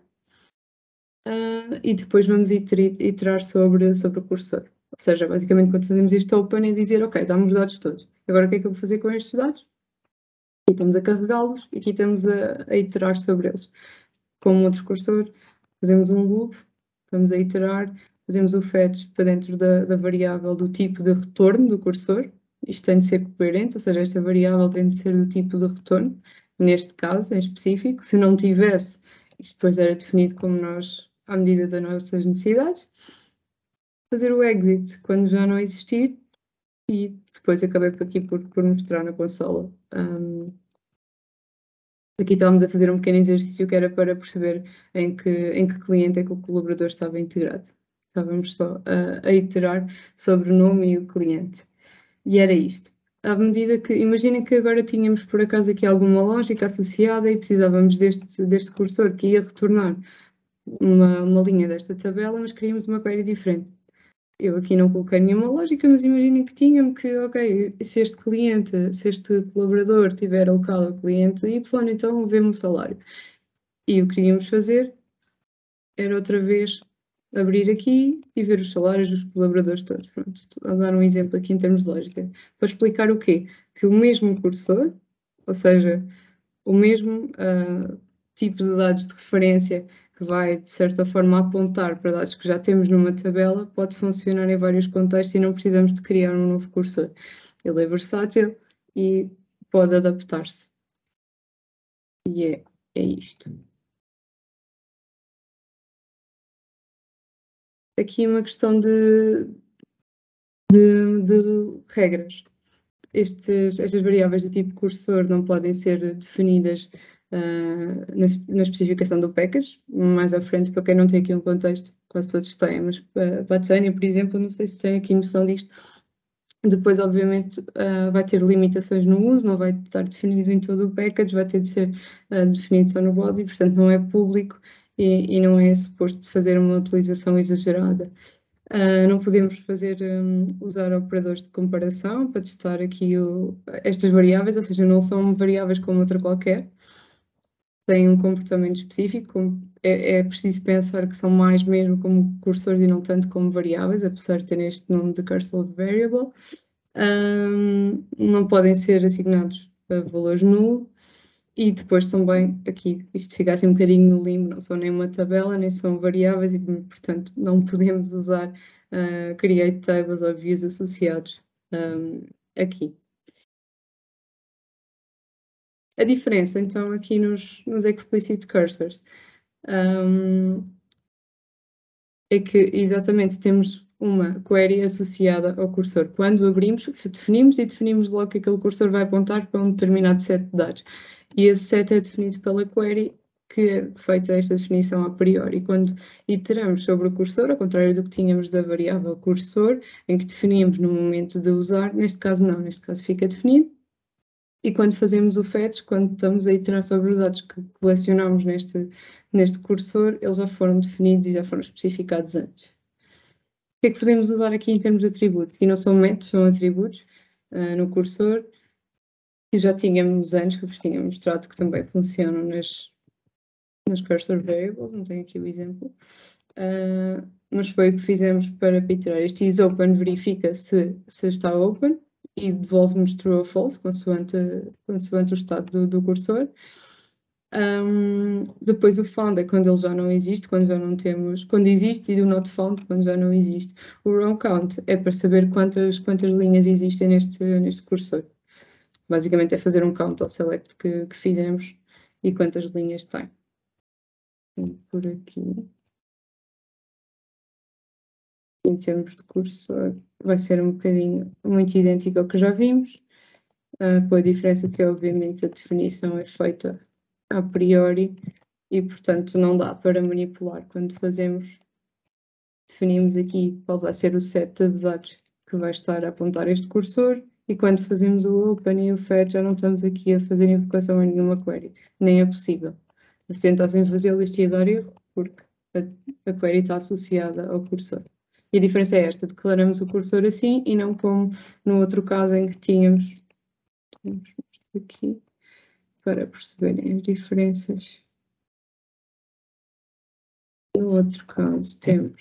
uh, e depois vamos iterar, iterar sobre, sobre o cursor. Ou seja, basicamente, quando fazemos este open, é dizer, ok, dá-me os dados todos. Agora, o que é que eu vou fazer com estes dados? Aqui estamos a carregá-los e aqui estamos a, a iterar sobre eles. Como outro cursor, fazemos um loop, estamos a iterar, fazemos o fetch para dentro da, da variável do tipo de retorno do cursor. Isto tem de ser coerente, ou seja, esta variável tem de ser do tipo de retorno, neste caso, em específico. Se não tivesse, isto depois era definido como nós, à medida das nossas necessidades. Fazer o exit quando já não existir e depois acabei por aqui por, por mostrar na consola. Um, aqui estávamos a fazer um pequeno exercício que era para perceber em que, em que cliente é que o colaborador estava integrado. Estávamos só a, a iterar sobre o nome e o cliente. E era isto. À medida que, imaginem que agora tínhamos por acaso aqui alguma lógica associada e precisávamos deste, deste cursor que ia retornar uma, uma linha desta tabela, mas queríamos uma query diferente. Eu aqui não coloquei nenhuma lógica, mas imaginem que tínhamos que, ok, se este cliente, se este colaborador tiver alocado ao cliente Y, então vê-me o salário. E o que queríamos fazer era outra vez abrir aqui e ver os salários dos colaboradores todos. Pronto, estou a dar um exemplo aqui em termos de lógica. Para explicar o quê? Que o mesmo cursor, ou seja, o mesmo uh, tipo de dados de referência que vai, de certa forma, apontar para dados que já temos numa tabela, pode funcionar em vários contextos e não precisamos de criar um novo cursor. Ele é versátil e pode adaptar-se. E é, é isto. Aqui uma questão de, de, de regras. Estes, estas variáveis do tipo cursor não podem ser definidas uh, na, na especificação do package. Mais à frente, para quem não tem aqui um contexto, quase todos têm, mas uh, para a Tânia, por exemplo, não sei se tem aqui noção disto. Depois, obviamente, uh, vai ter limitações no uso, não vai estar definido em todo o package, vai ter de ser uh, definido só no body, portanto não é público e, e não é suposto fazer uma utilização exagerada. Uh, não podemos fazer, um, usar operadores de comparação para testar aqui o, estas variáveis, ou seja, não são variáveis como outra qualquer, têm um comportamento específico, é, é preciso pensar que são mais mesmo como cursores e não tanto como variáveis, apesar de terem este nome de cursor variable. Um, não podem ser assignados a valores null. E depois também, aqui, isto fica assim um bocadinho no limbo, não são nem uma tabela, nem são variáveis e, portanto, não podemos usar uh, create tables ou views associados um, aqui. A diferença, então, aqui nos, nos explicit cursors um, é que, exatamente, temos uma query associada ao cursor. Quando abrimos, definimos e definimos logo que aquele cursor vai apontar para um determinado set de dados. E esse set é definido pela query que é feita esta definição a priori. E quando iteramos sobre o cursor, ao contrário do que tínhamos da variável cursor, em que definíamos no momento de usar, neste caso não, neste caso fica definido. E quando fazemos o fetch, quando estamos a iterar sobre os dados que colecionamos neste, neste cursor, eles já foram definidos e já foram especificados antes. que é que podemos usar aqui em termos de atributos? Aqui não são métodos, são atributos uh, no cursor, que já tínhamos antes, que eu vos tinha mostrado que também funcionam nas, nas cursor variables, não tenho aqui o exemplo, uh, mas foi o que fizemos para iterar. Este isOpen verifica se, se está open e devolve-nos true ou false, consoante, consoante o estado do, do cursor. Um, depois o found é quando ele já não existe, quando já não temos, quando existe, e o not found quando já não existe. O row count é para saber quantas, quantas linhas existem neste, neste cursor. Basicamente é fazer um count ao select que, que fizemos e quantas linhas tem. Por aqui. Em termos de cursor, vai ser um bocadinho muito idêntico ao que já vimos, uh, com a diferença que obviamente a definição é feita a priori e, portanto, não dá para manipular quando fazemos, definimos aqui qual vai ser o set de dados que vai estar a apontar este cursor e quando fazemos o open e o fetch já não estamos aqui a fazer invocação a nenhuma query, nem é possível. Se tentassem fazê-lo, isto ia dar erro, porque a, a query está associada ao cursor. E a diferença é esta, declaramos o cursor assim e não como no outro caso em que tínhamos, vamos aqui, para perceberem as diferenças. No outro caso temos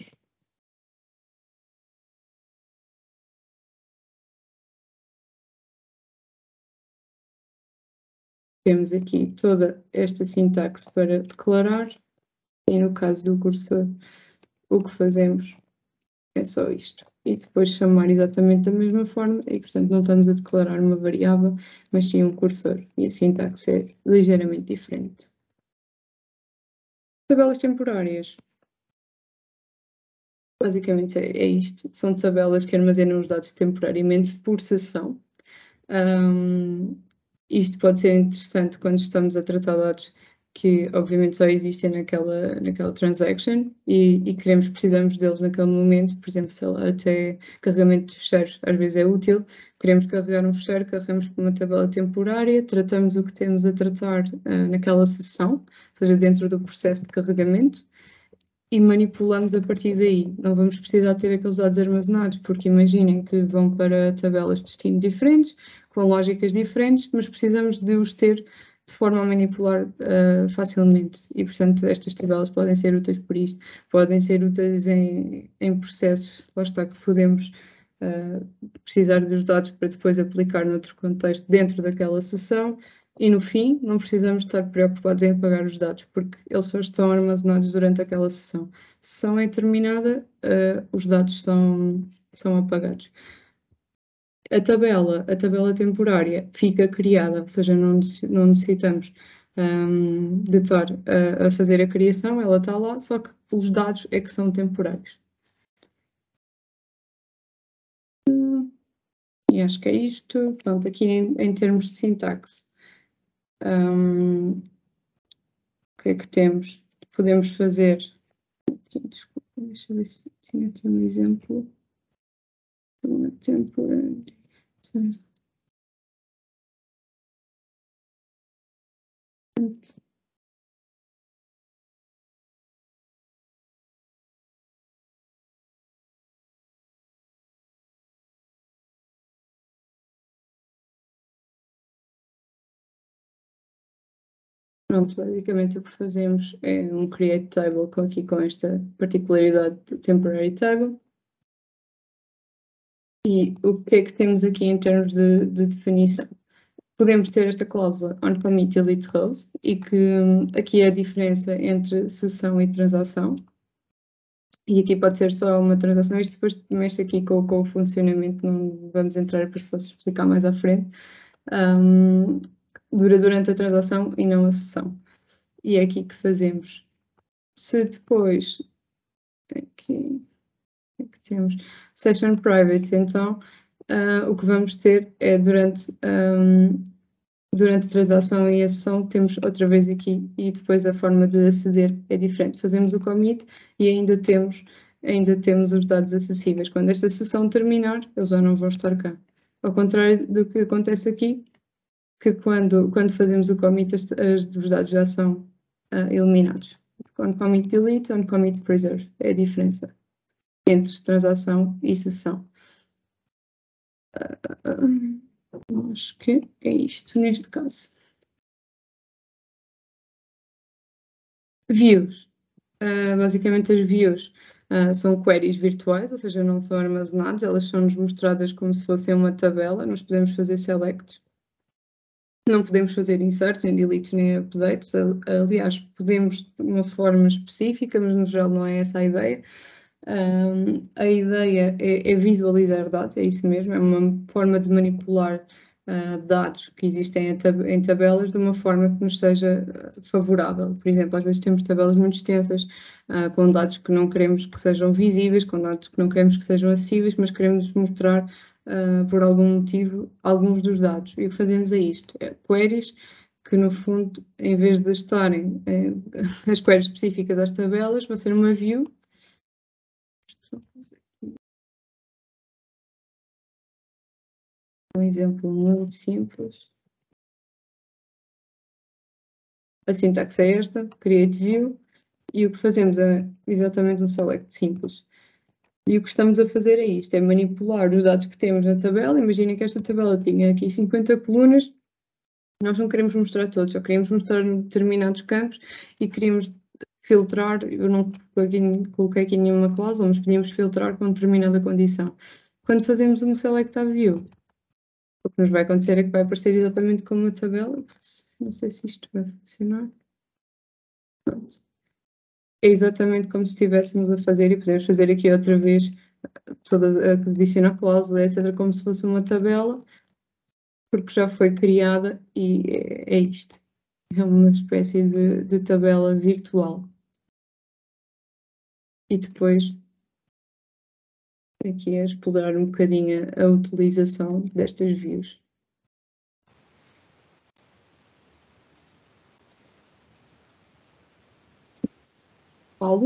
temos aqui toda esta sintaxe para declarar e no caso do cursor o que fazemos é só isto. E depois chamar exatamente da mesma forma e, portanto, não estamos a declarar uma variável, mas sim um cursor. E a sintaxe é ligeiramente diferente. Tabelas temporárias. Basicamente é, é isto. São tabelas que armazenam os dados temporariamente por sessão. Um, isto pode ser interessante quando estamos a tratar dados que obviamente só existem naquela, naquela transaction e, e queremos, precisamos deles naquele momento, por exemplo, sei lá, até carregamento de fecheiros às vezes é útil, queremos carregar um fecheiro, carregamos por uma tabela temporária, tratamos o que temos a tratar uh, naquela sessão, ou seja, dentro do processo de carregamento, e manipulamos a partir daí. Não vamos precisar ter aqueles dados armazenados, porque imaginem que vão para tabelas de destino diferentes, com lógicas diferentes, mas precisamos de os ter de forma a manipular uh, facilmente. E, portanto, estas tabelas podem ser úteis por isto. Podem ser úteis em, em processos, lá está, que podemos uh, precisar dos dados para depois aplicar noutro contexto dentro daquela sessão. E no fim, não precisamos estar preocupados em apagar os dados, porque eles só estão armazenados durante aquela sessão. Se a sessão é terminada, uh, os dados são, são apagados. A tabela, a tabela temporária fica criada, ou seja, não, não necessitamos um, de estar a, a fazer a criação, ela está lá, só que os dados é que são temporários. E acho que é isto. Pronto, aqui em, em termos de sintaxe. Um, o que é que temos? Podemos fazer. Desculpa, deixa eu ver se tinha aqui um exemplo. Temporário. Pronto, basicamente o que fazemos é um create table com, aqui com esta particularidade do temporary table. E o que é que temos aqui em termos de, de definição? Podemos ter esta cláusula on commit delete rows e que um, aqui é a diferença entre sessão e transação. E aqui pode ser só uma transação, isto depois mexe aqui com, com o funcionamento, não vamos entrar, depois posso explicar mais à frente. Um, dura durante a transação e não a sessão. E é aqui que fazemos. Se depois, aqui, aqui temos session private, então uh, o que vamos ter é durante, um, durante a transação e a sessão, temos outra vez aqui e depois a forma de aceder é diferente. Fazemos o commit e ainda temos, ainda temos os dados acessíveis. Quando esta sessão terminar, eles já não vão estar cá. Ao contrário do que acontece aqui, que quando, quando fazemos o commit, as, as, os dados já são uh, eliminados. On commit delete, on commit preserve, é a diferença. entre transação e sessão. Uh, uh, acho que é isto neste caso. Views. Uh, basicamente as views uh, são queries virtuais, ou seja, não são armazenadas, elas são-nos mostradas como se fossem uma tabela, nós podemos fazer selects. Não podemos fazer inserts, nem deletes, nem updates. Aliás, podemos de uma forma específica, mas no geral não é essa a ideia. Um, a ideia é, é visualizar dados, é isso mesmo, é uma forma de manipular uh, dados que existem em, tab em tabelas de uma forma que nos seja favorável. Por exemplo, às vezes temos tabelas muito extensas, uh, com dados que não queremos que sejam visíveis, com dados que não queremos que sejam acessíveis, mas queremos mostrar Uh, por algum motivo, alguns dos dados. E o que fazemos é isto, é queries que no fundo, em vez de estarem é, as queries específicas às tabelas, vão ser uma view. Um exemplo muito simples. A sintaxe é esta, create view, e o que fazemos é exatamente um select simples. E o que estamos a fazer é isto, é manipular os dados que temos na tabela. Imaginem que esta tabela tinha aqui cinquenta colunas, nós não queremos mostrar todos, só queríamos mostrar determinados campos e queríamos filtrar, eu não coloquei aqui nenhuma cláusula, mas podíamos filtrar com determinada condição. Quando fazemos um select à view, o que nos vai acontecer é que vai aparecer exatamente como uma tabela. Não sei se isto vai funcionar. Pronto. É exatamente como se estivéssemos a fazer, e podemos fazer aqui outra vez toda, adicionar cláusula, etcétera, como se fosse uma tabela, porque já foi criada e é, é isto. É uma espécie de, de tabela virtual. E depois, aqui é explorar um bocadinho a utilização destas views. Paulo?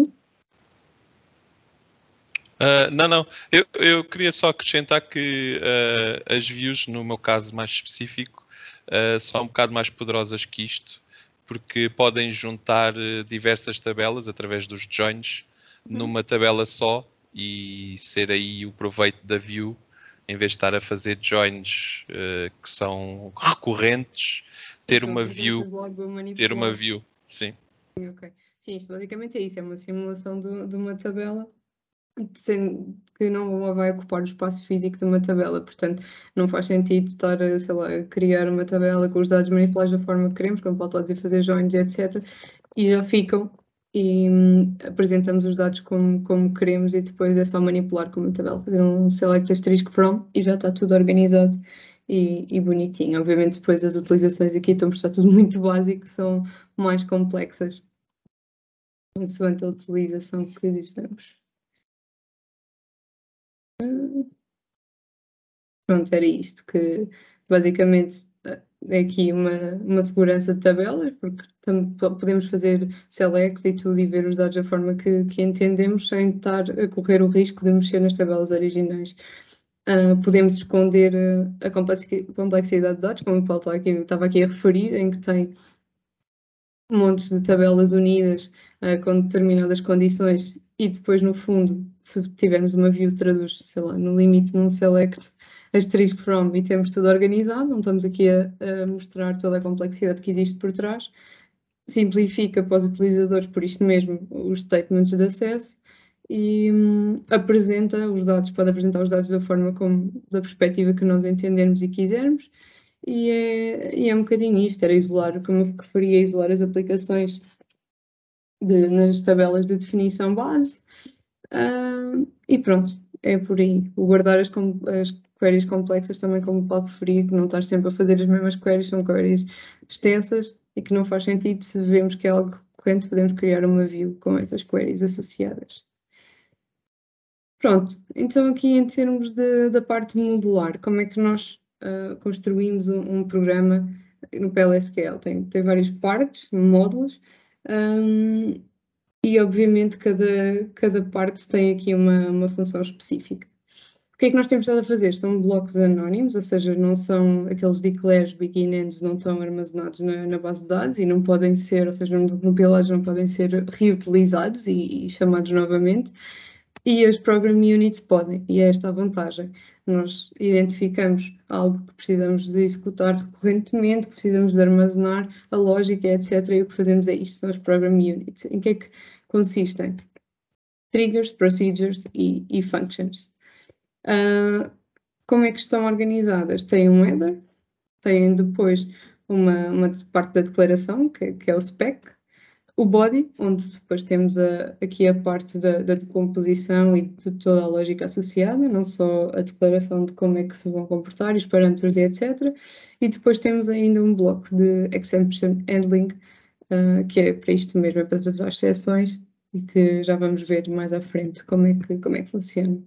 Uh, não, não. Eu, eu queria só acrescentar que uh, as views, no meu caso mais específico, uh, são um bocado mais poderosas que isto, porque podem juntar diversas tabelas através dos joins uhum. numa tabela só e ser aí o proveito da view, em vez de estar a fazer joins uh, que são recorrentes, ter então, uma view, ter uma view, sim. Okay. Sim, isto basicamente é isso, é uma simulação de, de uma tabela que não vai ocupar o espaço físico de uma tabela, portanto não faz sentido estar a, sei lá, a criar uma tabela com os dados manipulados da forma que queremos, como pode dizer, fazer joins, etcétera. E já ficam e hum, apresentamos os dados como, como queremos e depois é só manipular como uma tabela, fazer um select asterisco from e já está tudo organizado e, e bonitinho. Obviamente depois as utilizações aqui estão a mostrar tudo muito básico, são mais complexas consoante a utilização que lhes damos. Pronto, era isto, que basicamente é aqui uma, uma segurança de tabelas, porque podemos fazer selects e tudo e ver os dados da forma que, que entendemos, sem estar a correr o risco de mexer nas tabelas originais. Uh, podemos esconder a complexidade de dados, como o Paulo estava aqui, estava aqui a referir, em que tem montes de tabelas unidas uh, com determinadas condições e depois, no fundo, se tivermos uma view, traduz, sei lá, no limite num select asterisco from e temos tudo organizado, não estamos aqui a, a mostrar toda a complexidade que existe por trás, simplifica para os utilizadores, por isto mesmo, os statements de acesso e hum, apresenta os dados, pode apresentar os dados da forma como, da perspectiva que nós entendermos e quisermos, e é, e é um bocadinho isto, era isolar, como eu referia, isolar as aplicações de, nas tabelas de definição base, uh, e pronto, é por aí. O guardar as, as queries complexas também, como pode referir, que não estar sempre a fazer as mesmas queries, são queries extensas e que não faz sentido. Se vemos que é algo recorrente, podemos criar uma view com essas queries associadas. Pronto, então aqui em termos de, da parte modular, como é que nós uh, construímos um, um programa no P L S Q L? Tem, tem várias partes, módulos, um, e obviamente cada, cada parte tem aqui uma, uma função específica. O que é que nós temos estado a fazer? São blocos anónimos, ou seja, não são aqueles declares, begin, end, não estão armazenados na, na base de dados e não podem ser, ou seja, no, no P L S não podem ser reutilizados e, e chamados novamente. e as Program Units podem, e é esta a vantagem. Nós identificamos algo que precisamos de executar recorrentemente, que precisamos de armazenar a lógica, etcétera. E o que fazemos é isto, são as Program Units. Em que é que consistem? Triggers, procedures e, e functions. Uh, como é que estão organizadas? Têm um header, têm depois uma, uma parte da declaração, que, que é o spec, o body, onde depois temos a, aqui a parte da, da decomposição e de toda a lógica associada, não só a declaração de como é que se vão comportar, os parâmetros e etcétera. E depois temos ainda um bloco de exception handling, uh, que é para isto mesmo, é para tratar as exceções, e que já vamos ver mais à frente como é que, como é que funciona.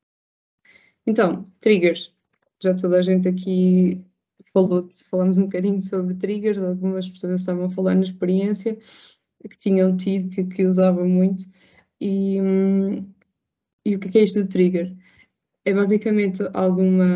Então, triggers. Já toda a gente aqui falou, falamos um bocadinho sobre triggers, algumas pessoas estavam a falar na experiência que tinham tido, que, que usavam muito. E, hum, e o que é isto do trigger? É basicamente alguma...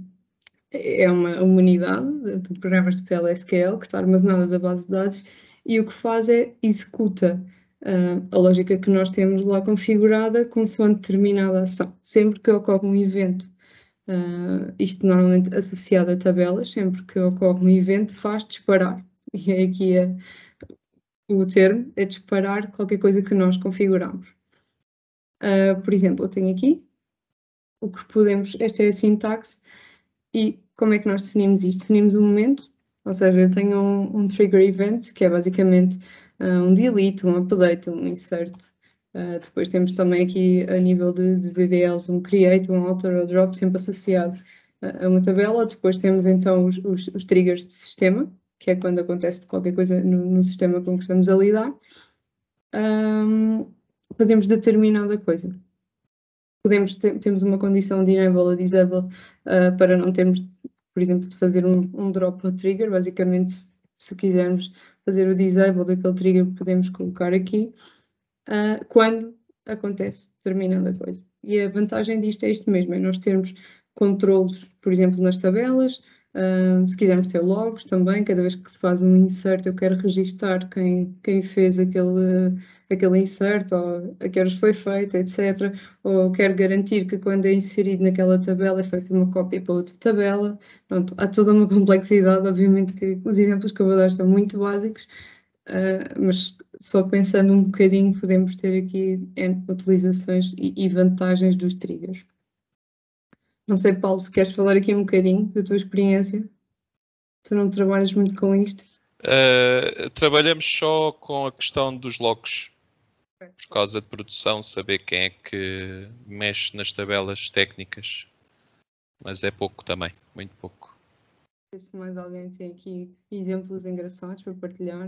É uma, uma unidade de programas de P L S Q L que está armazenada da base de dados e o que faz é executa uh, a lógica que nós temos lá configurada consoante determinada ação. Sempre que ocorre um evento, uh, isto normalmente associado a tabelas, sempre que ocorre um evento faz disparar. E é aqui a, o termo, é disparar qualquer coisa que nós configuramos. Uh, por exemplo, eu tenho aqui o que podemos, esta é a sintaxe, e como é que nós definimos isto? Definimos um momento, ou seja, eu tenho um, um trigger event, que é basicamente uh, um delete, um update, um insert. Uh, depois temos também aqui, a nível de, de D D Ls, um create, um alter ou drop, sempre associado a, a uma tabela. Depois temos então os, os, os triggers de sistema, que é quando acontece qualquer coisa no, no sistema com que estamos a lidar. Um, fazemos determinada coisa. Podemos ter, temos uma condição de enable ou disable uh, para não termos, por exemplo, de fazer um, um drop ou trigger. Basicamente, se quisermos fazer o disable daquele trigger, podemos colocar aqui uh, quando acontece determinada coisa. E a vantagem disto é isto mesmo, é nós termos controlos, por exemplo, nas tabelas. Uh, se quisermos ter logs também, cada vez que se faz um insert, eu quero registar quem, quem fez aquele, aquele insert, ou a que horas foi feito, etcétera. Ou quero garantir que quando é inserido naquela tabela é feita uma cópia para outra tabela. Pronto, há toda uma complexidade, obviamente que os exemplos que eu vou dar são muito básicos, uh, mas só pensando um bocadinho podemos ter aqui utilizações e, e vantagens dos triggers. Não sei, Paulo, se queres falar aqui um bocadinho da tua experiência. Tu não trabalhas muito com isto? Uh, trabalhamos só com a questão dos logs. Okay. Por causa de produção, saber quem é que mexe nas tabelas técnicas. Mas é pouco também, muito pouco. Não sei se mais alguém tem aqui exemplos engraçados para partilhar.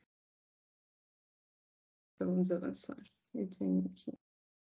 Então vamos avançar. Eu tenho aqui.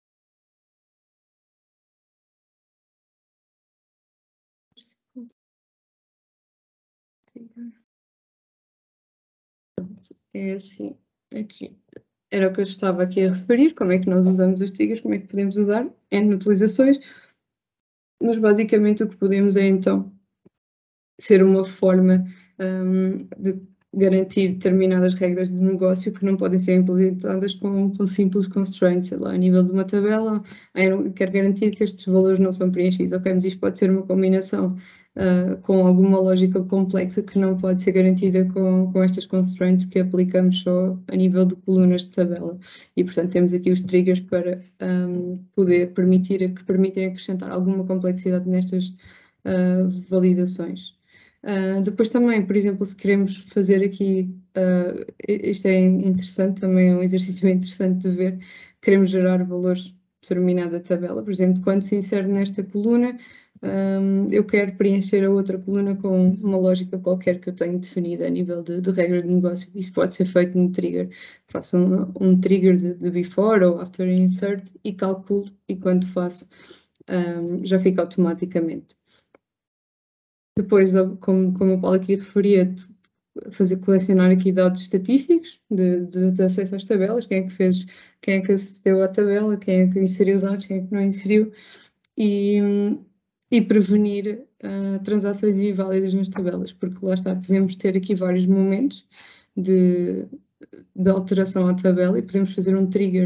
É assim, aqui. Era o que eu estava aqui a referir, como é que nós usamos os triggers, como é que podemos usar em utilizações, mas basicamente o que podemos é então ser uma forma um, de garantir determinadas regras de negócio que não podem ser implementadas com, com simples constraints, sei lá, a nível de uma tabela. Eu quero garantir que estes valores não são preenchidos. Ok, mas isto pode ser uma combinação uh, com alguma lógica complexa que não pode ser garantida com, com estas constraints que aplicamos só a nível de colunas de tabela. E, portanto, temos aqui os triggers para um, poder permitir, que permitem acrescentar alguma complexidade nestas uh, validações. Uh, depois também, por exemplo, se queremos fazer aqui, uh, isto é interessante, também é um exercício interessante de ver, queremos gerar valores de determinada tabela, por exemplo, quando se insere nesta coluna, um, eu quero preencher a outra coluna com uma lógica qualquer que eu tenho definida a nível de, de regra de negócio. Isso pode ser feito no trigger. Faço um, um trigger de, de before ou after insert e calculo, e quando faço, um, já fica automaticamente. Depois, como, como o Paulo aqui referia, fazer colecionar aqui dados estatísticos de, de, de acesso às tabelas, quem é que fez, quem é que acedeu à tabela, quem é que inseriu os dados, quem é que não inseriu, e, e prevenir uh, transações inválidas nas tabelas, porque lá está, podemos ter aqui vários momentos de, de alteração à tabela e podemos fazer um trigger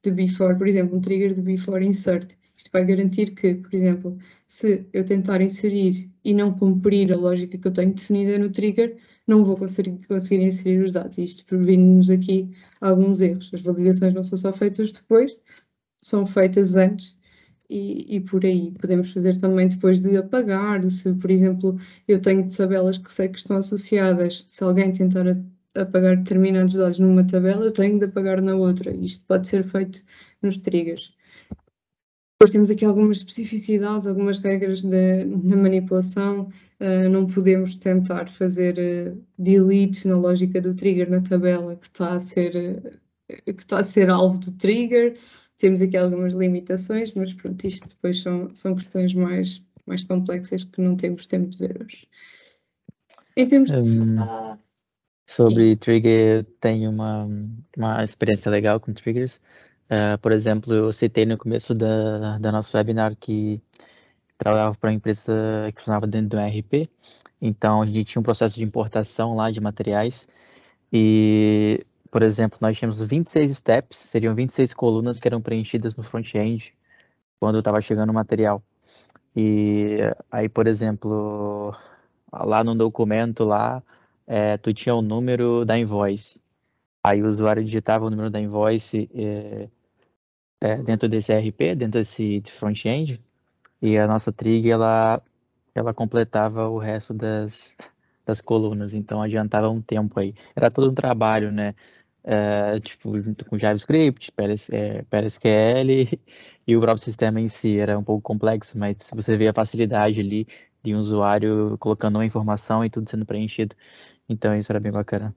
de before, por exemplo, um trigger de before insert. Isto vai garantir que, por exemplo, se eu tentar inserir e não cumprir a lógica que eu tenho definida no trigger, não vou conseguir, conseguir inserir os dados. Isto previne-nos aqui alguns erros. As validações não são só feitas depois, são feitas antes e, e por aí. Podemos fazer também depois de apagar, se, por exemplo, eu tenho tabelas que sei que estão associadas, se alguém tentar apagar determinados dados numa tabela, eu tenho de apagar na outra. Isto pode ser feito nos triggers. Depois temos aqui algumas especificidades, algumas regras de, na manipulação. Uh, não podemos tentar fazer uh, deletes na lógica do trigger na tabela que está a ser, uh, que está a ser alvo do trigger. Temos aqui algumas limitações, mas pronto, isto depois são, são questões mais, mais complexas que não temos tempo de ver hoje. Em termos de... Um, sobre Sim. trigger, tenho uma, uma experiência legal com triggers. Uh, por exemplo, eu citei no começo da, da nosso webinar que trabalhava para uma empresa que funcionava dentro do E R P. Então, a gente tinha um processo de importação lá de materiais. E, por exemplo, nós tínhamos vinte e seis steps, seriam vinte e seis colunas que eram preenchidas no front-end quando estava chegando o material. E aí, por exemplo, lá no documento, lá, é, tu tinha o número da invoice. Aí o usuário digitava o número da invoice é, é, dentro desse E R P, dentro desse front-end, e a nossa trig, ela, ela completava o resto das, das colunas, então adiantava um tempo aí. Era todo um trabalho, né? É, tipo, junto com JavaScript, P L S Q L e o próprio sistema em si era um pouco complexo, mas você vê a facilidade ali de um usuário colocando uma informação e tudo sendo preenchido. Então isso era bem bacana.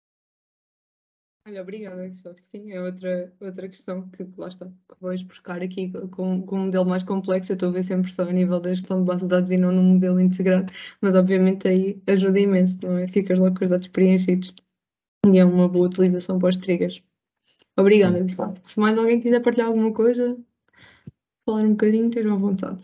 Olha, obrigada, sim, é outra, outra questão que lá está, vou buscar aqui com, com um modelo mais complexo. Eu estou a ver sempre só a nível da gestão de base de dados e não num modelo integrado, mas obviamente aí ajuda imenso, não é? Ficas logo com os dados preenchidos e é uma boa utilização para os triggers. Obrigada, pessoal. Se mais alguém quiser partilhar alguma coisa, falar um bocadinho, estejam à vontade.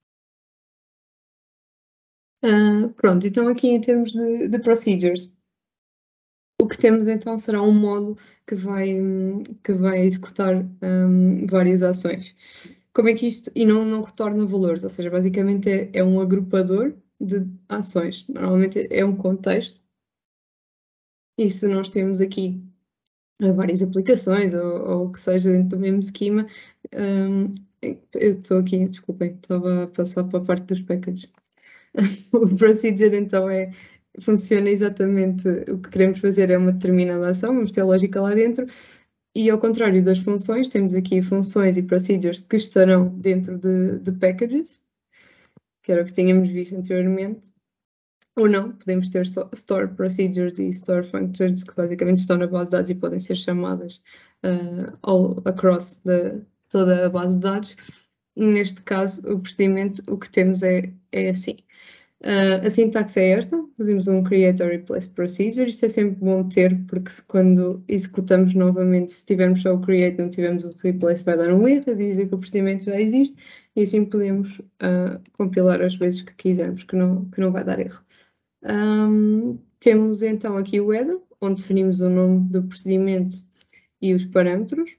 Uh, pronto, então aqui em termos de, de procedures, o que temos então será um módulo que vai, que vai executar um, várias ações. Como é que isto... E não, não retorna valores, ou seja, basicamente é, é um agrupador de ações. Normalmente é um contexto. E se nós temos aqui várias aplicações ou o que seja dentro do mesmo esquema, um, eu estou aqui, desculpem, estava a passar para a parte dos packages. O procedure então é... Funciona exatamente o que queremos fazer, é uma determinada ação, vamos ter lógica lá dentro, e ao contrário das funções, temos aqui funções e procedures que estarão dentro de, de packages, que era o que tínhamos visto anteriormente, ou não, podemos ter só store procedures e store functions, que basicamente estão na base de dados e podem ser chamadas uh, all across the, toda a base de dados. Neste caso, o procedimento, o que temos é, é assim. Uh, a sintaxe é esta, fazemos um create or replace procedure. Isto é sempre bom ter, porque se quando executamos novamente, se tivermos só o create, não tivermos o replace, vai dar um erro, a dizer que o procedimento já existe, e assim podemos uh, compilar as vezes que quisermos, que não, que não vai dar erro. Um, temos então aqui o header, onde definimos o nome do procedimento e os parâmetros.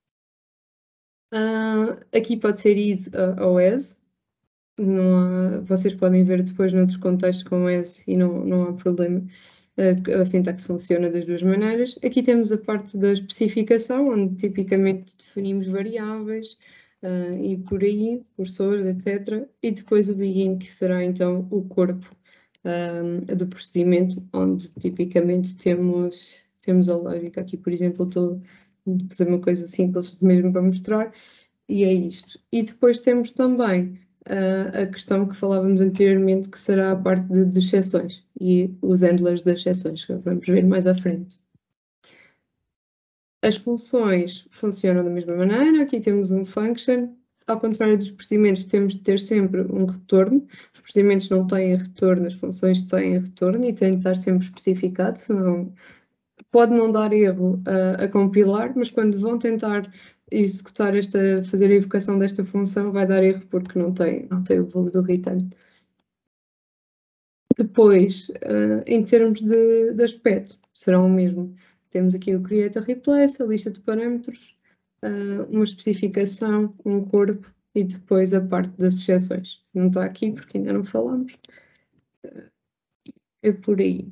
Uh, aqui pode ser is uh, ou as. Não há, vocês podem ver depois noutros contextos como esse e não, não há problema. A, a sintaxe funciona das duas maneiras. Aqui temos a parte da especificação, onde tipicamente definimos variáveis uh, e por aí, cursores, etcétera. E depois o begin, que será então o corpo um, do procedimento, onde tipicamente temos, temos a lógica. Aqui, por exemplo, estou a fazer uma coisa simples mesmo para mostrar, e é isto. E depois temos também Uh, a questão que falávamos anteriormente, que será a parte de, de exceções e os handlers das exceções, que vamos ver mais à frente. As funções funcionam da mesma maneira. Aqui temos um function. Ao contrário dos procedimentos, temos de ter sempre um retorno. Os procedimentos não têm retorno, as funções têm retorno e têm de estar sempre especificado, senão pode não dar erro a, a compilar, mas quando vão tentar executar esta, fazer a evocação desta função, vai dar erro porque não tem, não tem o valor do return. Depois, uh, em termos de, de aspecto, será o mesmo. Temos aqui o create or replace, a lista de parâmetros, uh, uma especificação, um corpo e depois a parte das exceções. Não está aqui porque ainda não falamos. Uh, é por aí.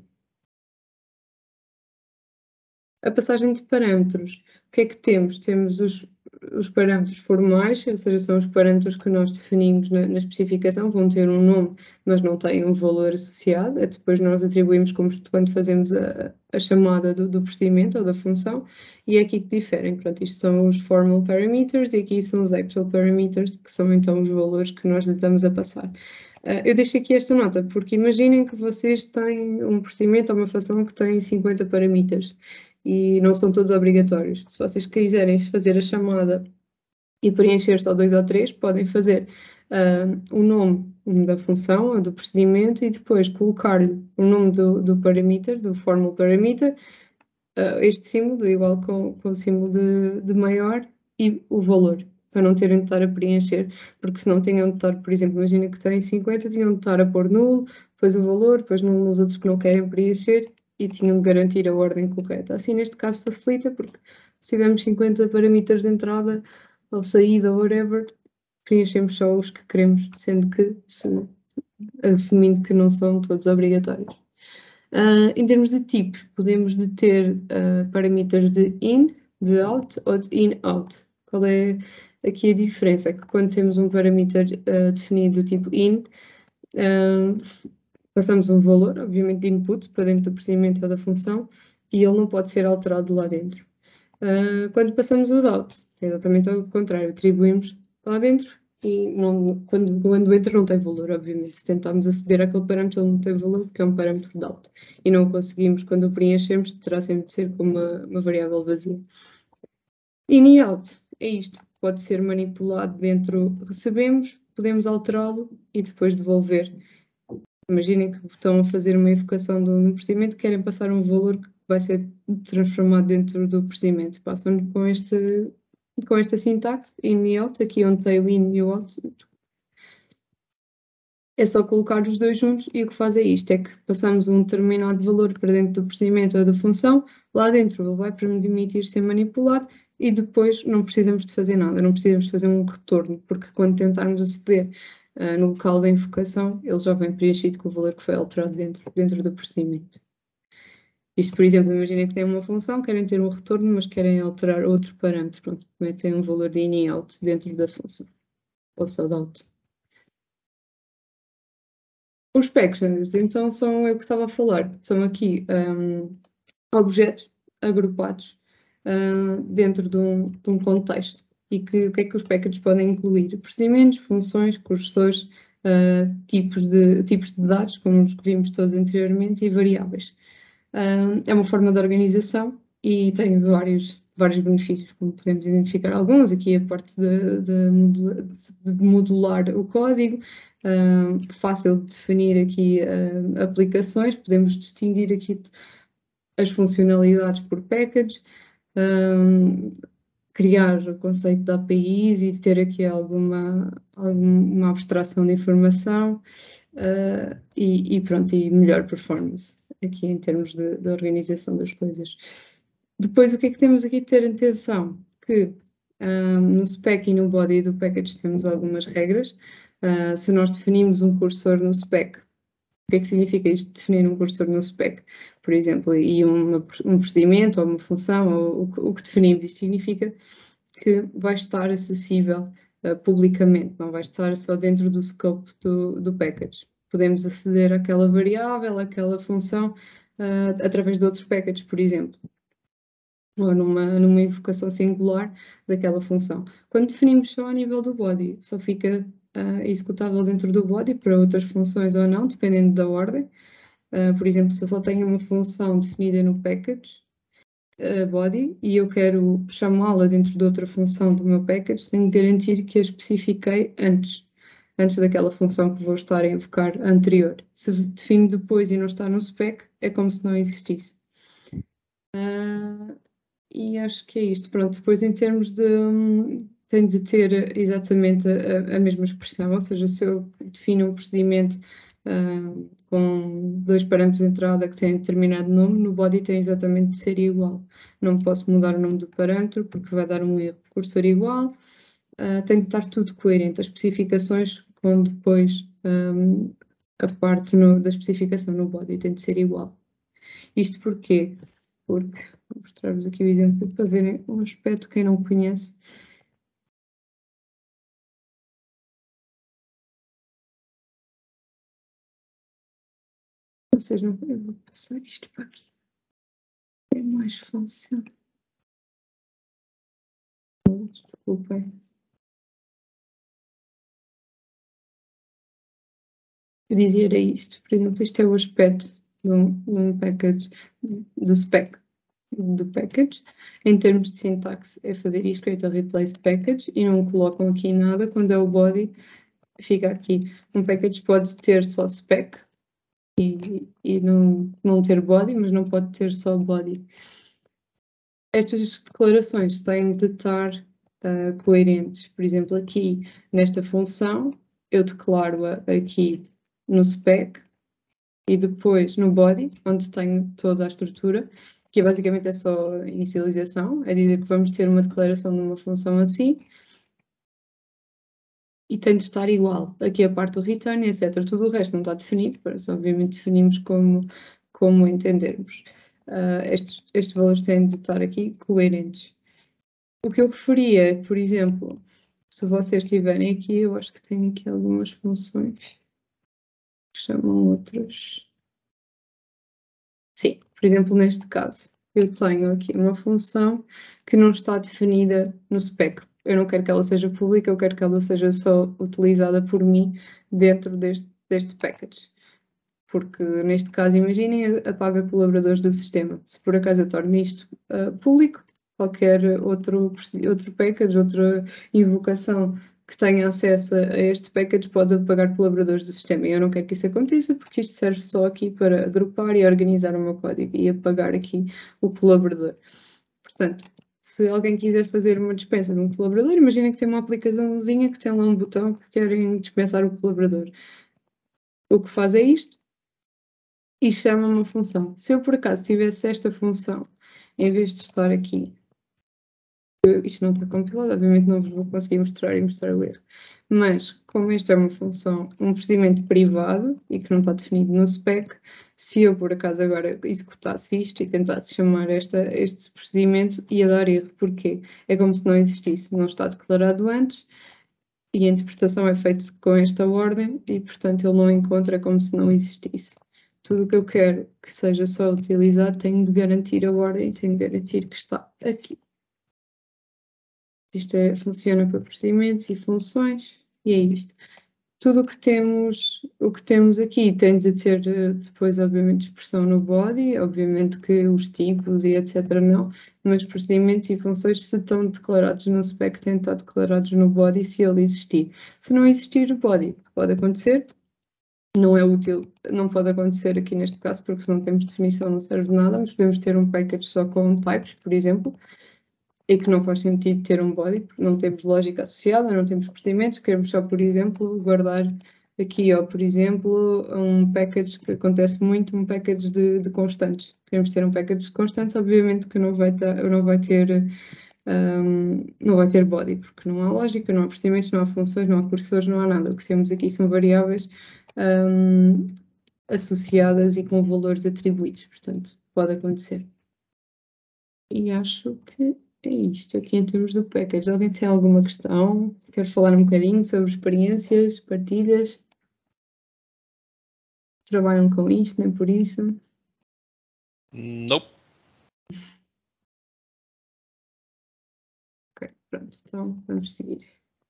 A passagem de parâmetros. O que é que temos? Temos os, os parâmetros formais, ou seja, são os parâmetros que nós definimos na, na especificação, vão ter um nome, mas não têm um valor associado. É depois nós atribuímos como quando fazemos a, a chamada do, do procedimento ou da função, e é aqui que diferem. Pronto, isto são os formal parameters e aqui são os actual parameters, que são então os valores que nós lhe estamos a passar. Uh, eu deixo aqui esta nota, porque imaginem que vocês têm um procedimento ou uma função que tem cinquenta parameters. E não são todos obrigatórios. Se vocês quiserem fazer a chamada e preencher só dois ou três, podem fazer uh, o nome da função ou do procedimento e depois colocar-lhe o nome do, do parameter, do formal parameter, uh, este símbolo igual com, com o símbolo de, de maior e o valor, para não terem de estar a preencher, porque senão tinham de estar, por exemplo, imagina que têm cinquenta, tinham de estar a pôr nulo, depois o valor, depois nulo nos outros que não querem preencher, e tinham de garantir a ordem correta. Assim, neste caso, facilita, porque se tivermos cinquenta parâmetros de entrada ou saída ou whatever, preenchemos só os que queremos, sendo que, se, assumindo que não são todos obrigatórios. Uh, em termos de tipos, podemos de ter uh, parâmetros de in, de out ou de in-out. Qual é aqui a diferença? É que quando temos um parâmetro uh, definido do tipo in, uh, passamos um valor, obviamente, de input para dentro do procedimento ou da função e ele não pode ser alterado lá dentro. Uh, quando passamos o out, é exatamente ao contrário, atribuímos lá dentro e não, quando, quando entra não tem valor, obviamente. Se tentarmos aceder àquele parâmetro, ele não tem valor porque é um parâmetro de out. E não o conseguimos, quando o preenchemos, terá sempre de ser como uma, uma variável vazia. In e out, é isto. Pode ser manipulado dentro, recebemos, podemos alterá-lo e depois devolver. Imaginem que estão a fazer uma invocação de um procedimento, querem passar um valor que vai ser transformado dentro do procedimento. Passam com, este, com esta sintaxe, in e out, aqui onde tem o in e o out. É só colocar os dois juntos e o que faz é isto, é que passamos um determinado valor para dentro do procedimento ou da função, lá dentro ele vai permitir ser manipulado e depois não precisamos de fazer nada, não precisamos de fazer um retorno, porque quando tentarmos aceder Uh, no local da invocação, ele já vem preenchido com o valor que foi alterado dentro, dentro do procedimento. Isto, por exemplo, imaginem que têm uma função, querem ter um retorno, mas querem alterar outro parâmetro. Pronto, metem um valor de in e out dentro da função, ou só de out. Os packages, então, são o que estava a falar. São aqui um, objetos agrupados uh, dentro de um, de um contexto. E que, o que é que os packages podem incluir? Procedimentos, funções, cursores, uh, tipos, de, tipos de dados, como os que vimos todos anteriormente, e variáveis. Uh, é uma forma de organização e tem vários, vários benefícios, como podemos identificar alguns. Aqui a parte de, de, modular, de modular o código, uh, fácil de definir aqui uh, aplicações, podemos distinguir aqui as funcionalidades por package, uh, criar o conceito de A P Is e ter aqui alguma, alguma abstração de informação uh, e, e pronto, e melhor performance aqui em termos de, de organização das coisas. Depois, o que é que temos aqui de ter atenção? Que um, no spec e no body do package temos algumas regras. Uh, se nós definimos um cursor no spec, o que é que significa isto, definir um cursor no spec, por exemplo, e uma, um procedimento ou uma função, ou o, o que definimos, isto significa que vai estar acessível uh, publicamente, não vai estar só dentro do scope do, do package. Podemos aceder àquela variável, àquela função, uh, através de outros packages, por exemplo, ou numa, numa invocação singular daquela função. Quando definimos só a nível do body, só fica Uh, executável dentro do body para outras funções ou não, dependendo da ordem. Uh, por exemplo, se eu só tenho uma função definida no package uh, body e eu quero chamá-la dentro de outra função do meu package, tenho que garantir que a especifiquei antes, antes daquela função que vou estar a invocar anterior. Se defino depois e não está no spec, é como se não existisse. Uh, e acho que é isto. Pronto, depois em termos de... Um, tem de ter exatamente a, a mesma expressão, ou seja, se eu defino um procedimento uh, com dois parâmetros de entrada que têm determinado nome, no body tem exatamente de ser igual. Não posso mudar o nome do parâmetro porque vai dar um erro. Cursor igual, uh, tem de estar tudo coerente. As especificações com depois um, a parte no, da especificação no body tem de ser igual. Isto porquê? Porque, vou mostrar-vos aqui o exemplo para verem um aspecto, quem não conhece. Vocês não, eu vou passar isto para aqui. É mais fácil. Desculpem. Eu dizia era isto. Por exemplo, isto é o aspecto de um, de um package, do spec do package. Em termos de sintaxe, é fazer isto, create a replace package, e não colocam aqui nada. Quando é o body, fica aqui. Um package pode ter só spec e, e não, não ter body, mas não pode ter só body. Estas declarações têm de estar uh, coerentes. Por exemplo, aqui nesta função, eu declaro-a aqui no spec e depois no body, onde tenho toda a estrutura, que basicamente é só inicialização, é dizer que vamos ter uma declaração de uma função assim, e tem de estar igual. Aqui a parte do return, etcétera. Tudo o resto não está definido, mas obviamente definimos como, como entendermos. Uh, estes, estes valores têm de estar aqui coerentes. O que eu preferia, por exemplo, se vocês tiverem aqui, eu acho que tenho aqui algumas funções que chamam outras. Sim, por exemplo, neste caso, eu tenho aqui uma função que não está definida no spec. Eu não quero que ela seja pública, eu quero que ela seja só utilizada por mim dentro deste, deste package. Porque, neste caso, imaginem, apaga colaboradores do sistema. Se por acaso eu torno isto uh, público, qualquer outro, outro package, outra invocação que tenha acesso a este package pode apagar colaboradores do sistema. E eu não quero que isso aconteça, porque isto serve só aqui para agrupar e organizar o meu código e apagar aqui o colaborador. Portanto, se alguém quiser fazer uma dispensa de um colaborador, imaginem que tem uma aplicaçãozinha que tem lá um botão que querem dispensar o colaborador. O que faz é isto. E chama uma função. Se eu por acaso tivesse esta função, em vez de estar aqui, eu, isto não está compilado, obviamente não vos vou conseguir mostrar e mostrar o erro, mas como esta é uma função, um procedimento privado e que não está definido no spec, se eu por acaso agora executasse isto e tentasse chamar esta, este procedimento, ia dar erro. Porquê? É como se não existisse, não está declarado antes, e a interpretação é feita com esta ordem e, portanto, ele não encontra como se não existisse. Tudo o que eu quero que seja só utilizado, tenho de garantir a ordem e tenho de garantir que está aqui. Isto é, funciona para procedimentos e funções, e é isto. Tudo o que temos, o que temos aqui tem de ter depois, obviamente, expressão no body, obviamente que os tipos e etcétera não, mas procedimentos e funções, se estão declarados no spec, têm de estar declarados no body se ele existir. Se não existir o body, pode acontecer. Não é útil, não pode acontecer aqui neste caso, porque se não temos definição não serve de nada, mas podemos ter um package só com types, por exemplo, e que não faz sentido ter um body, porque não temos lógica associada, não temos procedimentos, queremos só, por exemplo, guardar aqui, ó, por exemplo, um package que acontece muito, um package de, de constantes. Queremos ter um package de constantes, obviamente que não vai ter, não vai ter Um, não vai ter body, porque não há lógica, não há procedimentos, não há funções, não há cursores, não há nada. O que temos aqui são variáveis um, associadas e com valores atribuídos, portanto, pode acontecer. E acho que é isto aqui em termos do package. Alguém tem alguma questão? Quer falar um bocadinho sobre experiências, partilhas? Trabalham com isto, nem por isso? Nope. Ok, pronto, então vamos seguir.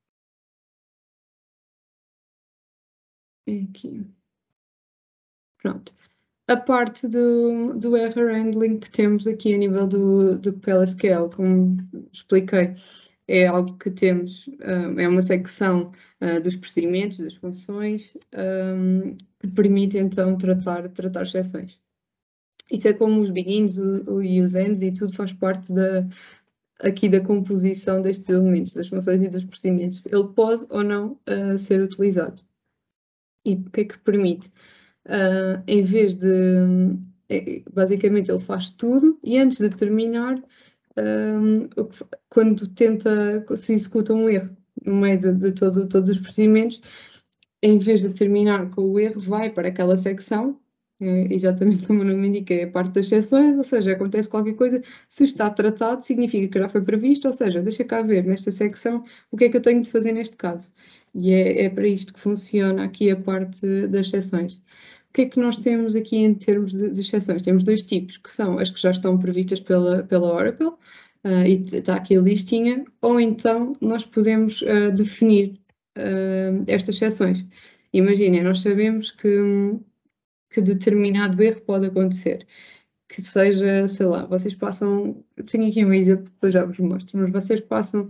É aqui. Pronto. A parte do, do error handling que temos aqui a nível do, do P L S Q L, como expliquei, é algo que temos, uh, é uma secção uh, dos procedimentos, das funções, um, que permite então tratar, tratar exceções. Isso é como os begins o, e os ends e tudo faz parte da, aqui da composição destes elementos, das funções e dos procedimentos. Ele pode ou não uh, ser utilizado. E o que é que permite? uh, em vez de, basicamente ele faz tudo e antes de terminar, um, quando tenta, se executa um erro no meio de, de todo, todos os procedimentos, em vez de terminar com o erro, vai para aquela secção, é, exatamente como o nome indica, é a parte das exceções, ou seja, acontece qualquer coisa, se está tratado, significa que já foi previsto, ou seja, deixa cá ver nesta secção o que é que eu tenho de fazer neste caso. E é, é para isto que funciona aqui a parte das exceções. O que é que nós temos aqui em termos de, de exceções? Temos dois tipos, que são as que já estão previstas pela, pela Oracle, uh, e está aqui a listinha, ou então nós podemos uh, definir uh, estas exceções. Imaginem, nós sabemos que, que determinado erro pode acontecer, que seja, sei lá, vocês passam, eu tenho aqui um exemplo que eu já vos mostro, mas vocês passam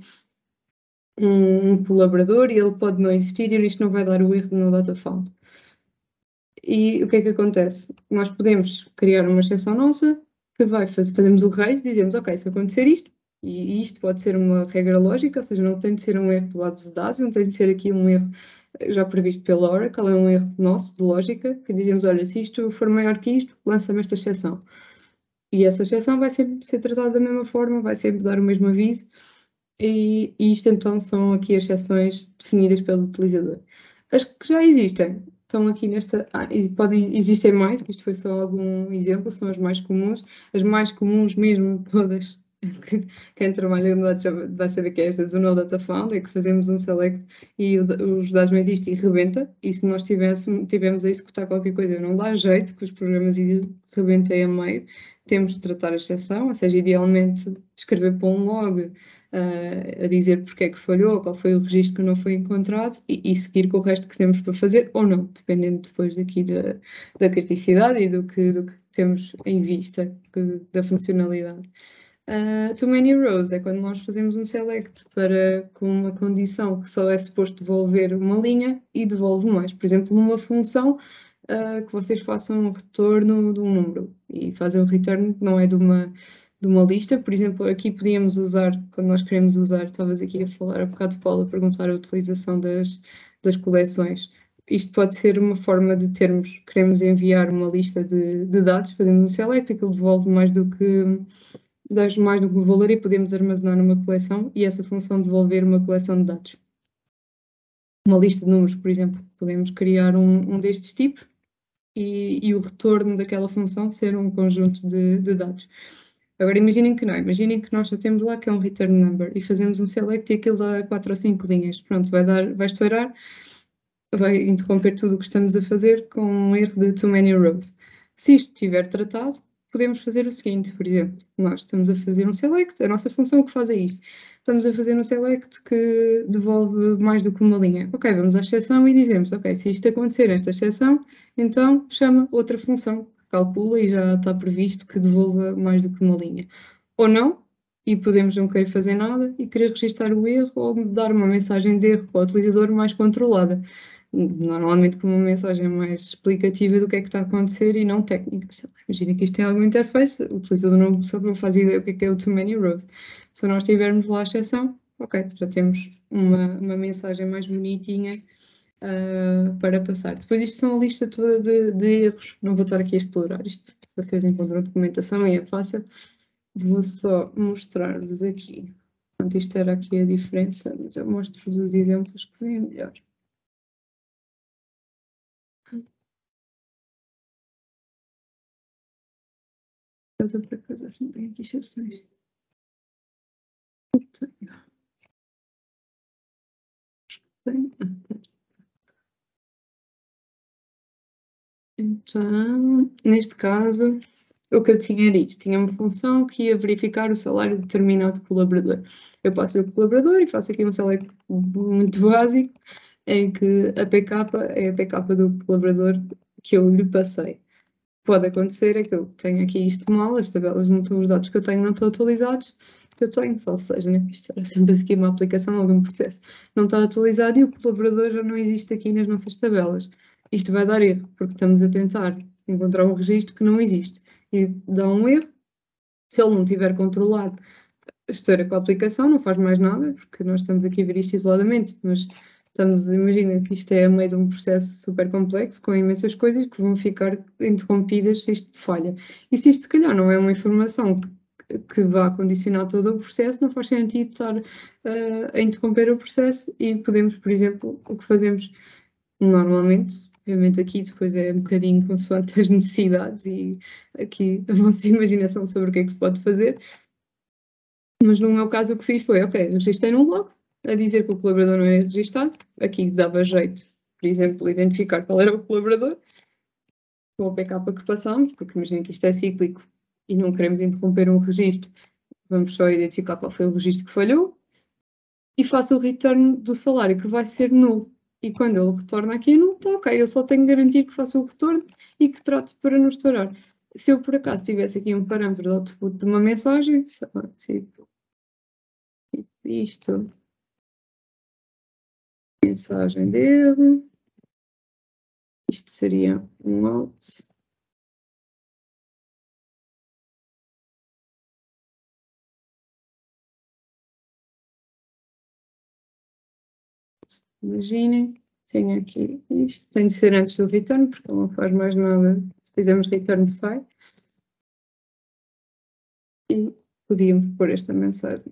um, um colaborador e ele pode não existir e isto não vai dar o erro no data found. E o que é que acontece? Nós podemos criar uma exceção nossa que vai fazer, fazemos o raise, dizemos, ok, se acontecer isto, e isto pode ser uma regra lógica, ou seja, não tem de ser um erro de base de dados, não tem de ser aqui um erro já previsto pela Oracle, é um erro nosso, de lógica, que dizemos, olha, se isto for maior que isto, lança-me esta exceção. E essa exceção vai sempre ser tratada da mesma forma, vai sempre dar o mesmo aviso, e, e isto então são aqui as exceções definidas pelo utilizador. As que já existem, estão aqui nesta, ah, e podem, existem mais, isto foi só algum exemplo, são as mais comuns, as mais comuns mesmo, todas, quem trabalha no dados vai saber que é esta do No Data Found, é que fazemos um select e o, os dados não existem e rebenta, e se nós tivéssemos, tivemos a executar qualquer coisa não dá jeito, que os programas rebentem a meio, temos de tratar a exceção, ou seja, idealmente escrever para um log, Uh, a dizer porque é que falhou, qual foi o registro que não foi encontrado e, e seguir com o resto que temos para fazer ou não, dependendo depois daqui da, da criticidade e do que, do que temos em vista, que, da funcionalidade. Uh, too many rows é quando nós fazemos um select para, com uma condição que só é suposto devolver uma linha e devolve mais. Por exemplo, numa função uh, que vocês façam um retorno de um número e fazem um return que não é de uma de uma lista, por exemplo, aqui podíamos usar, quando nós queremos usar, estavas aqui a falar, a bocado, Paulo, a perguntar a utilização das, das coleções. Isto pode ser uma forma de termos, queremos enviar uma lista de, de dados, fazemos um select, aquilo devolve mais do que, dá mais do que o valor e podemos armazenar numa coleção e essa função devolver uma coleção de dados. Uma lista de números, por exemplo, podemos criar um, um destes tipos e, e o retorno daquela função ser um conjunto de, de dados. Agora imaginem que não, imaginem que nós já temos lá que é um return number e fazemos um select e aquilo dá quatro ou cinco linhas. Pronto, vai, dar, vai estourar, vai interromper tudo o que estamos a fazer com um erro de too many rows. Se isto estiver tratado, podemos fazer o seguinte, por exemplo, nós estamos a fazer um select, a nossa função que faz é isto. Estamos a fazer um select que devolve mais do que uma linha. Ok, vamos à exceção e dizemos, ok, se isto acontecer nesta exceção, então chama outra função. Calcula e já está previsto que devolva mais do que uma linha. Ou não, e podemos não querer fazer nada e querer registrar o erro ou dar uma mensagem de erro para o utilizador mais controlada. Normalmente com uma mensagem mais explicativa do que é que está a acontecer e não técnica. Imagina que isto tem alguma interface, o utilizador não só não faz ideia do que é que é o too many rows. Se nós tivermos lá a exceção, ok, já temos uma, uma mensagem mais bonitinha Uh, para passar. Depois isto são a lista toda de, de erros, não vou estar aqui a explorar isto, vocês encontram documentação e é fácil, vou só mostrar-vos aqui. Portanto, isto era aqui a diferença, mas eu mostro-vos os exemplos que vêm melhor. Caso por acaso não tenho aqui exceções. Tenho. Tenho. Então, neste caso, o que eu tinha era isto. Tinha uma função que ia verificar o salário de determinado colaborador. Eu passo o colaborador e faço aqui um select muito básico, em que a P K é a P K do colaborador que eu lhe passei. Pode acontecer é que eu tenho aqui isto mal, as tabelas não estão, os dados que eu tenho não estão atualizados, que eu tenho, ou seja, né, isto era sempre aqui uma aplicação, algum processo, não está atualizado e o colaborador já não existe aqui nas nossas tabelas. Isto vai dar erro, porque estamos a tentar encontrar um registro que não existe. E dá um erro. Se ele não tiver controlado, estoura com a aplicação, não faz mais nada, porque nós estamos aqui a ver isto isoladamente, mas Estamos, imagina que isto é a meio de um processo super complexo, com imensas coisas que vão ficar interrompidas se isto falha. E se isto, se calhar, não é uma informação que, que vá condicionar todo o processo, não faz sentido estar uh, a interromper o processo e podemos, por exemplo, o que fazemos normalmente, obviamente aqui depois é um bocadinho consoante as necessidades e aqui a vossa imaginação sobre o que é que se pode fazer, mas no meu caso o que fiz foi, ok, registrei num log, a dizer que o colaborador não era registado, aqui dava jeito, por exemplo, identificar qual era o colaborador, com o P K que passamos, porque imagina que isto é cíclico e não queremos interromper um registro, vamos só identificar qual foi o registro que falhou, e faço o return do salário, que vai ser nulo. E quando ele retorna aqui nulo, está ok, eu só tenho que garantir que faça o retorno e que trato para não estourar. Se eu por acaso tivesse aqui um parâmetro de output de uma mensagem, tipo isto, mensagem dele, isto seria um out. Imaginem, tenho aqui isto, tem de ser antes do return, porque ele não faz mais nada se fizermos return sai. E podíamos pôr esta mensagem.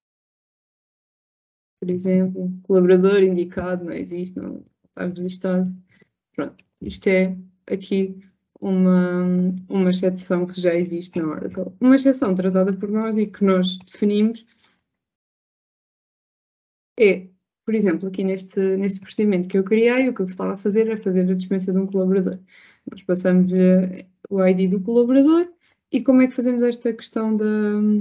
Por exemplo, colaborador indicado, não existe, não está registado. Pronto, isto é aqui uma, uma exceção que já existe na Oracle. Uma exceção tratada por nós e que nós definimos é, por exemplo, aqui neste, neste procedimento que eu criei, o que eu estava a fazer era fazer a dispensa de um colaborador. Nós passamos-lhe o I D do colaborador e como é que fazemos esta questão da...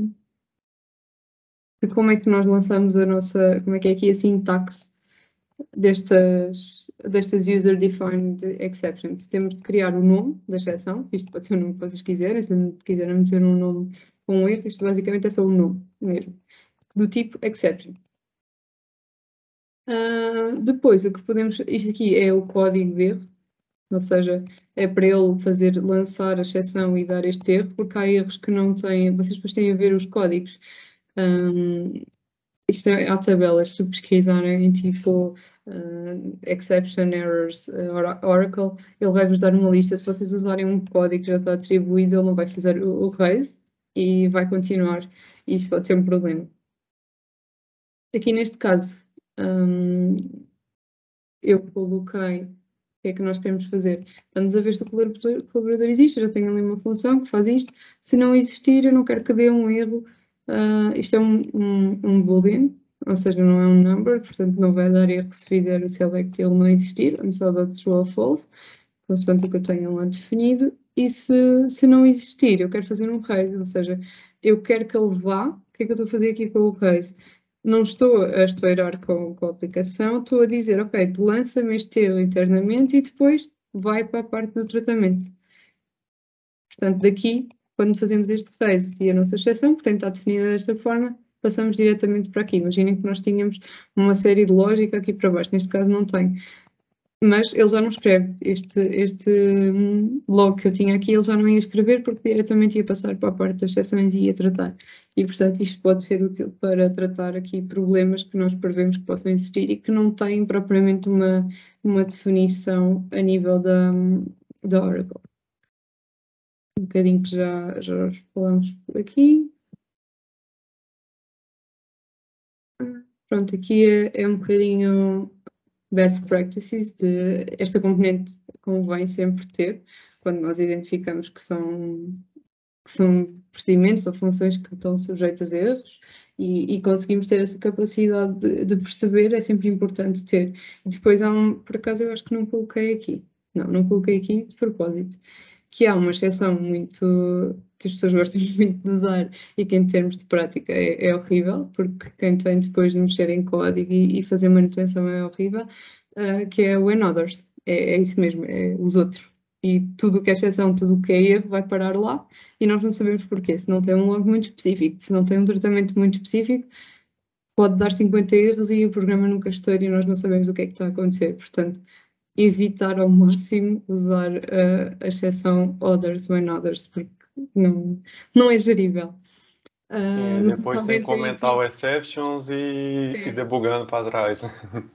de como é que nós lançamos a nossa, como é que é aqui a sintaxe destas, destas user-defined exceptions. Temos de criar o nome da exceção, isto pode ser o nome que vocês quiserem, se quiserem meter um nome com um erro, isto basicamente é só o nome mesmo, do tipo exception. Uh, depois, o que podemos, isto aqui é o código de erro, ou seja, é para ele fazer, lançar a exceção e dar este erro, porque há erros que não têm, vocês depois têm a ver os códigos. Um, isto é, há tabelas, se pesquisarem tipo uh, exception errors uh, Oracle, ele vai-vos dar uma lista. Se vocês usarem um código que já está atribuído, ele não vai fazer o, o raise e vai continuar. E isto pode ser um problema. Aqui neste caso, um, eu coloquei o que é que nós queremos fazer. Estamos a ver se o colaborador, colaborador existe, eu já tenho ali uma função que faz isto. Se não existir, eu não quero que dê um erro. Uh, isto é um, um, um boolean, ou seja, não é um number, portanto não vai dar erro se fizer o select e ele não existir, vamos só dar true ou false, consoante o que eu tenho lá definido. E se, se não existir, eu quero fazer um raise, ou seja, eu quero que ele vá. O que é que eu estou a fazer aqui com o raise? Não estou a estourar com, com a aplicação, estou a dizer, ok, lança-me este erro internamente e depois vai para a parte do tratamento. Portanto, daqui, quando fazemos este raise e a nossa exceção, que tem de estar definida desta forma, passamos diretamente para aqui. Imaginem que nós tínhamos uma série de lógica aqui para baixo, neste caso não tem. Mas ele já não escreve. Este, este log que eu tinha aqui, ele já não ia escrever porque diretamente ia passar para a parte das exceções e ia tratar. E, portanto, isto pode ser útil para tratar aqui problemas que nós prevemos que possam existir e que não têm propriamente uma, uma definição a nível da, da Oracle. Um bocadinho que já, já falamos por aqui. Pronto, aqui é, é um bocadinho best practices de esta componente convém sempre ter quando nós identificamos que são, que são procedimentos ou funções que estão sujeitas a erros e, e conseguimos ter essa capacidade de, de perceber, é sempre importante ter. E depois há um, por acaso eu acho que não coloquei aqui, não, não coloquei aqui de propósito, que há uma exceção muito que as pessoas gostam muito de usar e que em termos de prática é, é horrível, porque quem tem depois de mexer em código e, e fazer manutenção é horrível, uh, que é o when others. É, é isso mesmo, é os outros. E tudo o que é exceção, tudo o que é erro vai parar lá e nós não sabemos porquê. Se não tem um log muito específico, se não tem um tratamento muito específico, pode dar cinquenta erros e o programa nunca estoura e nós não sabemos o que é que está a acontecer. Portanto, evitar ao máximo usar uh, a exceção others when others, porque não, não é gerível. Uh, Sim, depois tem que comentar o exceptions e, e debugando para trás.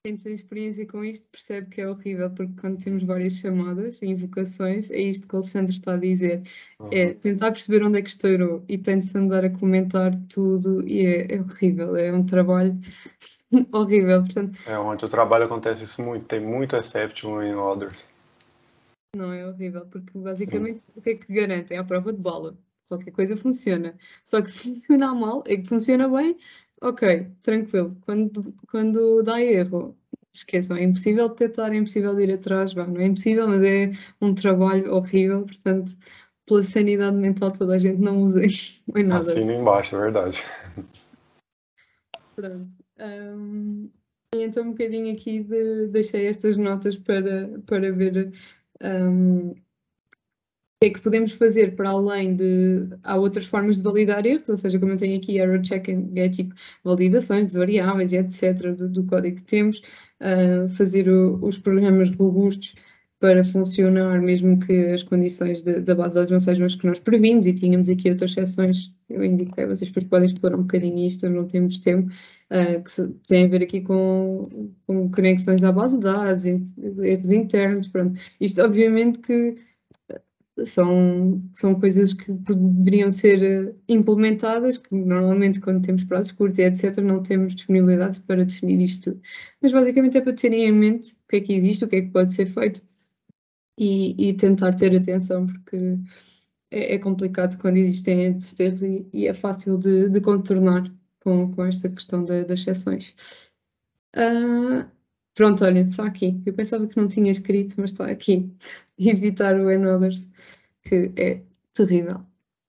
Quem tem experiência com isto percebe que é horrível, porque quando temos várias chamadas e invocações, é isto que o Alexandre está a dizer. É Uhum. tentar perceber onde é que estourou e tem-se andar a comentar tudo e é, é horrível, é um trabalho horrível, portanto, É onde o trabalho acontece isso muito, tem muito exception em orders. não é horrível, porque basicamente o que é que garantem? É a prova de bala. Qualquer coisa funciona. Só que se funcionar mal, é que funciona bem, ok, tranquilo. Quando, quando dá erro, esqueçam, é impossível detectar, é impossível de ir atrás, bom, não é impossível, mas é um trabalho horrível, portanto, pela sanidade mental toda a gente não usa isto, não é nada. Assina embaixo, é verdade. Pronto. Hum, e então um bocadinho aqui de, deixei estas notas para, para ver hum, o que é que podemos fazer para além de... Há outras formas de validar erros, ou seja, como eu tenho aqui error checking, é tipo validações de variáveis e etcétera do, do código que temos, uh, fazer o, os programas robustos para funcionar, mesmo que as condições de, da base de dados não sejam as que nós previmos, e tínhamos aqui outras seções, eu indiquei, vocês depois podem explorar um bocadinho isto, não temos tempo, uh, que se, tem a ver aqui com, com conexões à base de dados, erros internos, pronto. Isto obviamente que são, são coisas que poderiam ser implementadas, que normalmente quando temos prazos curtos e etcétera não temos disponibilidade para definir isto tudo. Mas basicamente é para terem em mente o que é que existe, o que é que pode ser feito e, e tentar ter atenção, porque é, é complicado quando existem estes erros e, e é fácil de, de contornar com, com esta questão de, das exceções. Uh, pronto, olha, está aqui. Eu pensava que não tinha escrito, mas está aqui. Evitar o and others, que é terrível.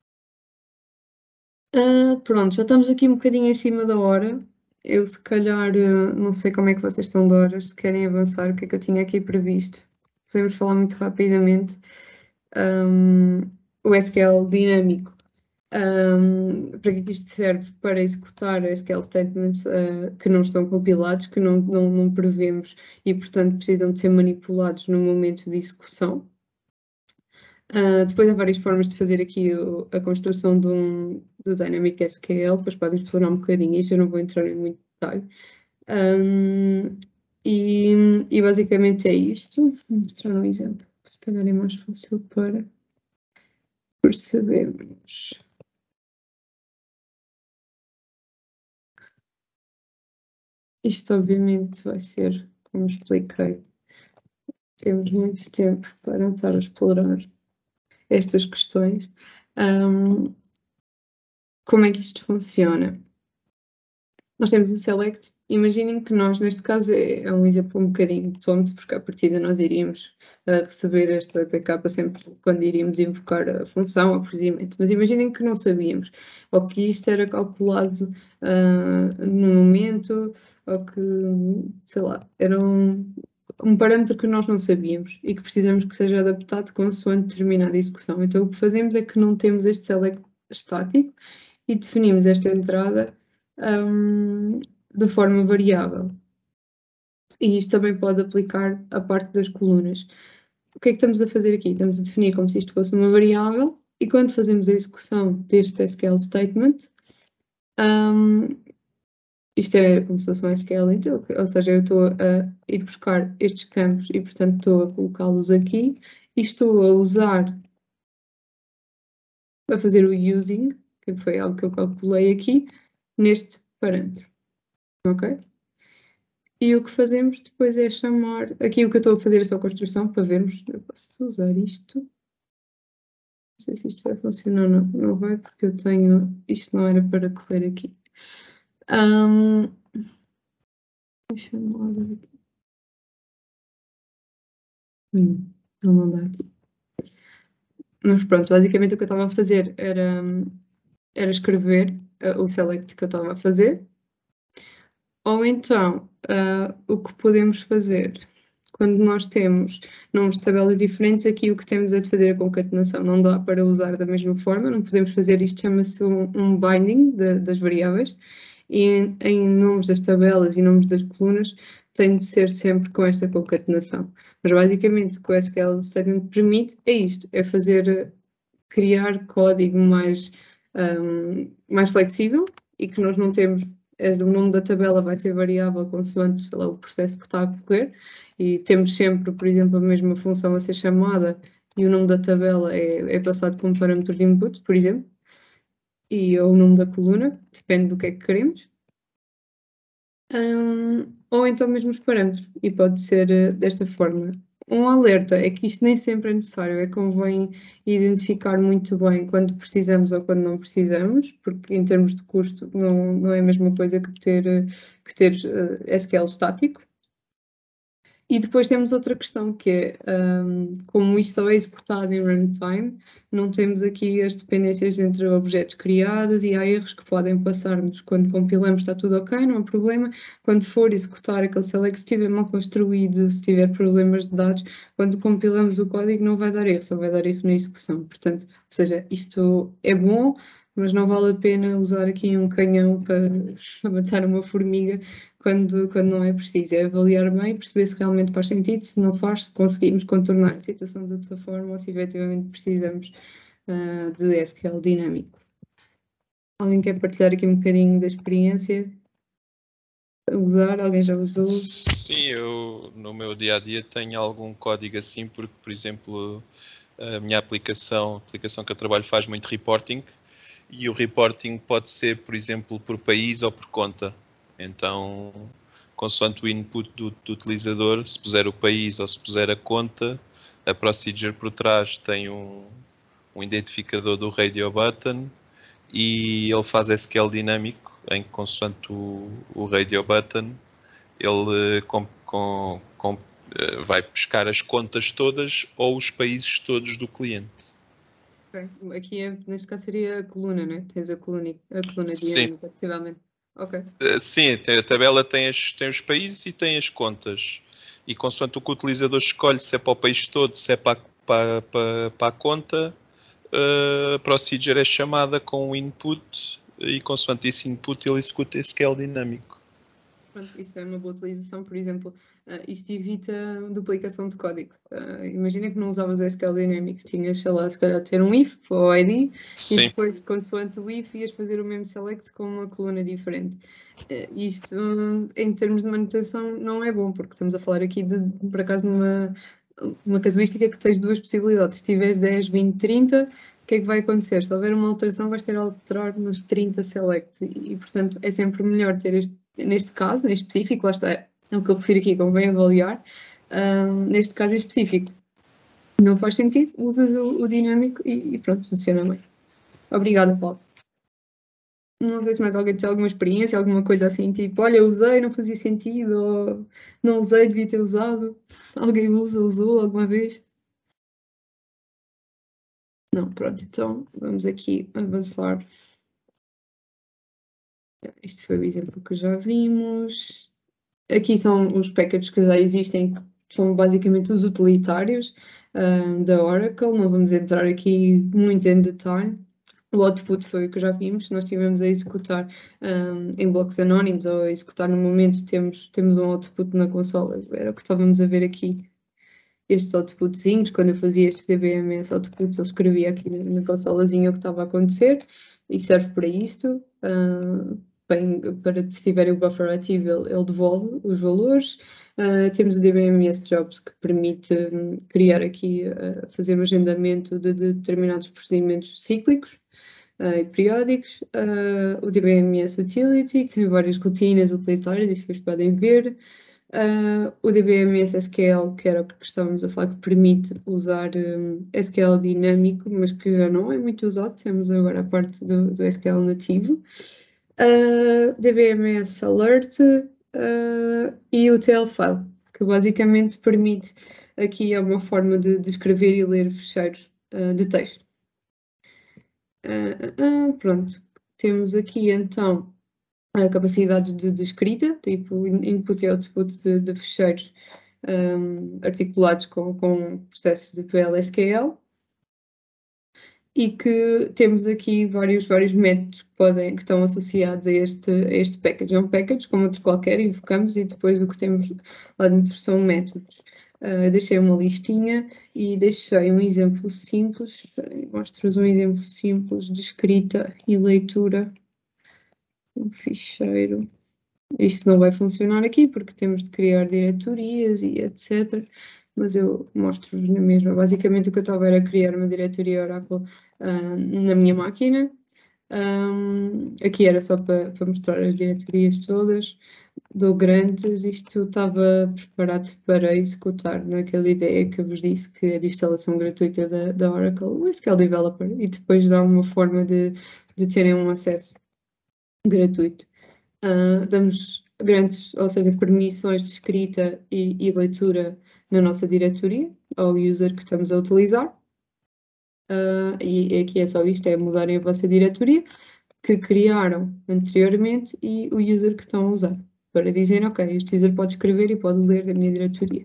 Uh, pronto, já estamos aqui um bocadinho em cima da hora. Eu, se calhar, uh, não sei como é que vocês estão de horas, se querem avançar, o que é que eu tinha aqui previsto. Podemos falar muito rapidamente. Um, o S Q L dinâmico. Um, para que é que isto serve? Para executar S Q L statements uh, que não estão compilados, que não, não, não prevemos e, portanto, precisam de ser manipulados no momento de execução. Uh, depois há várias formas de fazer aqui o, a construção de um, do Dynamic S Q L, depois podem explorar um bocadinho isto, eu não vou entrar em muito detalhe. Um, e, e basicamente é isto. Vou mostrar um exemplo, se calhar é mais fácil para percebermos. Isto obviamente vai ser, como expliquei, temos muito tempo para estar a explorar estas questões. Um, como é que isto funciona? Nós temos o select. Imaginem que nós, neste caso, é, é um exemplo um bocadinho tonto, porque à partida nós iríamos uh, receber esta P K sempre quando iríamos invocar a função ou procedimento. Mas imaginem que não sabíamos, ou que isto era calculado uh, no momento, ou que, sei lá, era um, um parâmetro que nós não sabíamos e que precisamos que seja adaptado consoante determinada execução. Então o que fazemos é que não temos este select estático e definimos esta entrada um, de forma variável. E isto também pode aplicar à parte das colunas. O que é que estamos a fazer aqui? Estamos a definir como se isto fosse uma variável e quando fazemos a execução deste S Q L statement, um, isto é como se fosse um S Q L então, ou seja, eu estou a ir buscar estes campos e, portanto, estou a colocá-los aqui e estou a usar, a fazer o using, que foi algo que eu calculei aqui, neste parâmetro. Ok? E o que fazemos depois é chamar... Aqui o que eu estou a fazer é só construção para vermos. Eu posso usar isto. Não sei se isto vai funcionar ou não. Não vai, porque eu tenho... Isto não era para correr aqui. Um, vou chamar aqui. Hum, ele não dá aqui. Mas pronto, basicamente o que eu estava a fazer era, era escrever uh, o select que eu estava a fazer. Ou então, uh, o que podemos fazer, quando nós temos números de tabelas diferentes, aqui o que temos é de fazer a concatenação. Não dá para usar da mesma forma, não podemos fazer isto, chama-se um, um binding de, das variáveis. E em, em números das tabelas e números das colunas, tem de ser sempre com esta concatenação. Mas basicamente o que o S Q L Statement permite é isto, é fazer, criar código mais, um, mais flexível e que nós não temos o nome da tabela vai ser variável consoante sei lá, o processo que está a correr, e temos sempre, por exemplo, a mesma função a ser chamada e o nome da tabela é, é passado como parâmetro de input, por exemplo, e ou o nome da coluna, depende do que é que queremos. Um, ou então mesmo os parâmetros, e pode ser uh, desta forma. Um alerta é que isto nem sempre é necessário, é convém identificar muito bem quando precisamos ou quando não precisamos, porque em termos de custo não, não é a mesma coisa que ter, que ter uh, S Q L estático. E depois temos outra questão que é, um, como isto só é executado em runtime, não temos aqui as dependências entre objetos criados e há erros que podem passar-nos quando compilamos, está tudo ok, não há problema. Quando for executar aquele select, se estiver mal construído, se tiver problemas de dados, quando compilamos o código não vai dar erro, só vai dar erro na execução. Portanto, ou seja, isto é bom, mas não vale a pena usar aqui um canhão para, para matar uma formiga quando, quando não é preciso. É avaliar bem, perceber se realmente faz sentido, se não faz, se conseguimos contornar a situação de outra forma ou se efetivamente precisamos uh, de S Q L dinâmico. Alguém quer partilhar aqui um bocadinho da experiência? Usar? Alguém já usou? Sim, eu no meu dia a dia tenho algum código assim, porque, por exemplo, a minha aplicação, a aplicação que eu trabalho faz muito reporting, e o reporting pode ser, por exemplo, por país ou por conta. Então, consoante o input do, do utilizador, se puser o país ou se puser a conta, a procedure por trás tem um, um identificador do radio button e ele faz S Q L dinâmico, em que consoante o, o radio button, ele com, com, com, vai buscar as contas todas ou os países todos do cliente. Okay. Aqui, é, neste caso, seria a coluna, né? Tens a coluna, a coluna Sim. dinâmica, possivelmente. Ok. Sim, a tabela tem, as, tem os países e tem as contas. E consoante o que o utilizador escolhe, se é para o país todo, se é para, para, para, para a conta, a procedure é chamada com o input e consoante esse input ele executa esse S Q L dinâmico. Pronto, isso é uma boa utilização, por exemplo, uh, isto evita duplicação de código. Uh, imagina que não usavas o S Q L dinâmico, tinhas, sei lá, se calhar ter um if para o I D Sim. e depois, consoante o if, ias fazer o mesmo select com uma coluna diferente. Uh, isto, um, em termos de manutenção, não é bom, porque estamos a falar aqui de, por acaso, numa uma casuística que tens duas possibilidades. Se tiveres dez, vinte, trinta, o que é que vai acontecer? Se houver uma alteração, vais ter a alterar nos trinta selects e, e, portanto, é sempre melhor ter este, neste caso, em específico, lá está, é o que eu refiro aqui, convém avaliar, um, neste caso em específico. Não faz sentido, usas o, o dinâmico e, e pronto, funciona bem. Obrigada, Paulo. Não sei se mais alguém tem alguma experiência, alguma coisa assim, tipo, olha, usei, não fazia sentido, ou não usei, devia ter usado. Alguém usa, usou alguma vez? Não, pronto, então vamos aqui avançar. Este foi o exemplo que já vimos. Aqui são os packages que já existem, que são basicamente os utilitários um, da Oracle. Não vamos entrar aqui muito em detalhe. O output foi o que já vimos. Se nós estivermos a executar um, em blocos anónimos ou a executar no momento, temos, temos um output na consola. Era o que estávamos a ver aqui. Estes outputzinhos, quando eu fazia estes D B M S outputs, eu escrevia aqui na, na consolazinha o que estava a acontecer e serve para isto. Uh, bem, para se tiverem o buffer ativo, ele, ele devolve os valores. Uh, temos o D B M S Jobs, que permite um, criar aqui, uh, fazer o agendamento de, de determinados procedimentos cíclicos uh, e periódicos. Uh, o D B M S Utility, que tem várias rotinas utilitárias, e vocês podem ver. Uh, o D B M S S Q L, que era o que estávamos a falar, que permite usar um, S Q L dinâmico, mas que já não é muito usado, temos agora a parte do, do S Q L nativo. Uh, D B M S Alert uh, e o T L File, que basicamente permite, aqui é uma forma de, de escrever e ler fecheiros uh, de texto. Uh, uh, pronto, temos aqui então a capacidade de, de escrita, tipo input e output de, de fecheiros um, articulados com, com processos de P L S Q L, e que temos aqui vários, vários métodos que, podem, que estão associados a este, a este package. É um package, como outro qualquer, invocamos e depois o que temos lá dentro são métodos. Uh, deixei uma listinha e deixei um exemplo simples, mostro-vos um exemplo simples de escrita e leitura um ficheiro. Isto não vai funcionar aqui porque temos de criar diretorias e etcétera. Mas eu mostro-vos na mesma. Basicamente o que eu estava era criar uma diretoria Oracle uh, na minha máquina. Um, aqui era só para, para mostrar as diretorias todas. Dou grandes, isto estava preparado para executar naquela ideia que eu vos disse que é de instalação gratuita da, da Oracle, o S Q L Developer, e depois dá uma forma de, de terem um acesso gratuito. Uh, damos grandes, ou seja, permissões de escrita e, e leitura na nossa diretoria, ao user que estamos a utilizar. Uh, e aqui é só isto, é mudarem a vossa diretoria que criaram anteriormente e o user que estão a usar, para dizer, ok, este user pode escrever e pode ler da minha diretoria.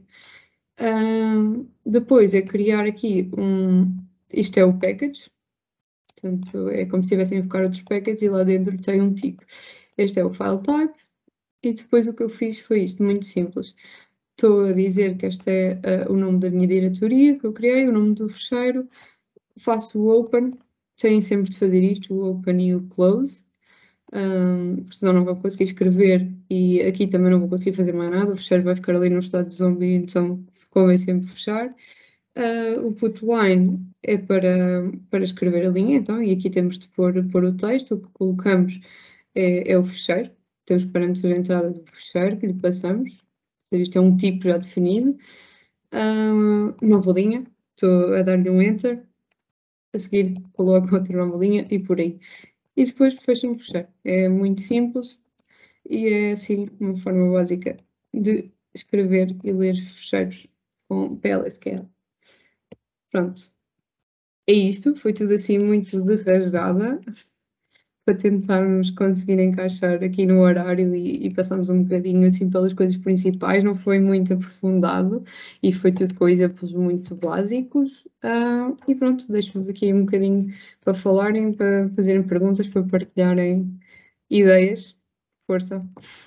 Uh, depois é criar aqui um, isto é o package, portanto é como se estivessem a invocar outros packages e lá dentro tem um tipo. Este é o file type e depois o que eu fiz foi isto, muito simples. Estou a dizer que este é uh, o nome da minha diretoria que eu criei, o nome do fecheiro, faço o open, têm sempre de fazer isto, o open e o close, um, porque senão não vou conseguir escrever e aqui também não vou conseguir fazer mais nada, o fecheiro vai ficar ali no estado de zombie, então convém sempre fechar. Uh, o put line é para, para escrever a linha, então, e aqui temos de pôr, pôr o texto, o que colocamos é, é o fecheiro, temos parâmetros de entrada do fecheiro que lhe passamos, isto é um tipo já definido, uh, nova linha, estou a dar-lhe um enter, a seguir coloco outra nova linha e por aí. E depois fecho-me fechar. É muito simples e é assim uma forma básica de escrever e ler fecheiros com P L S Q L. Pronto. É isto, foi tudo assim muito de rasgada para tentarmos conseguir encaixar aqui no horário e, e passamos um bocadinho assim pelas coisas principais, não foi muito aprofundado e foi tudo com exemplos muito básicos. Uh, e pronto, deixo-vos aqui um bocadinho para falarem, para fazerem perguntas, para partilharem ideias. Força.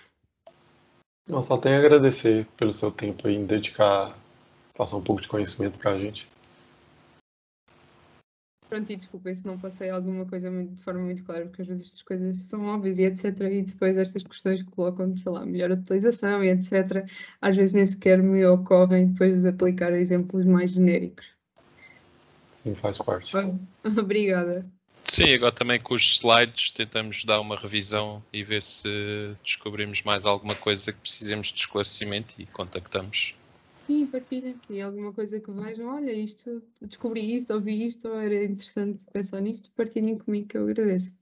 Eu só tenho a agradecer pelo seu tempo aí em dedicar, passar um pouco de conhecimento para a gente. Pronto, e desculpem se não passei alguma coisa muito, de forma muito clara, porque às vezes estas coisas são óbvias e etcétera. E depois estas questões que colocam, sei lá, melhor utilização e etcétera. Às vezes nem sequer me ocorrem depois de aplicar exemplos mais genéricos. Sim, faz parte. Obrigada. Sim, agora também com os slides tentamos dar uma revisão e ver se descobrimos mais alguma coisa que precisemos de esclarecimento e contactamos. Sim, partilhem. E alguma coisa que vejam, olha, isto, descobri isto, ouvi isto, ou era interessante pensar nisto, partilhem comigo que eu agradeço.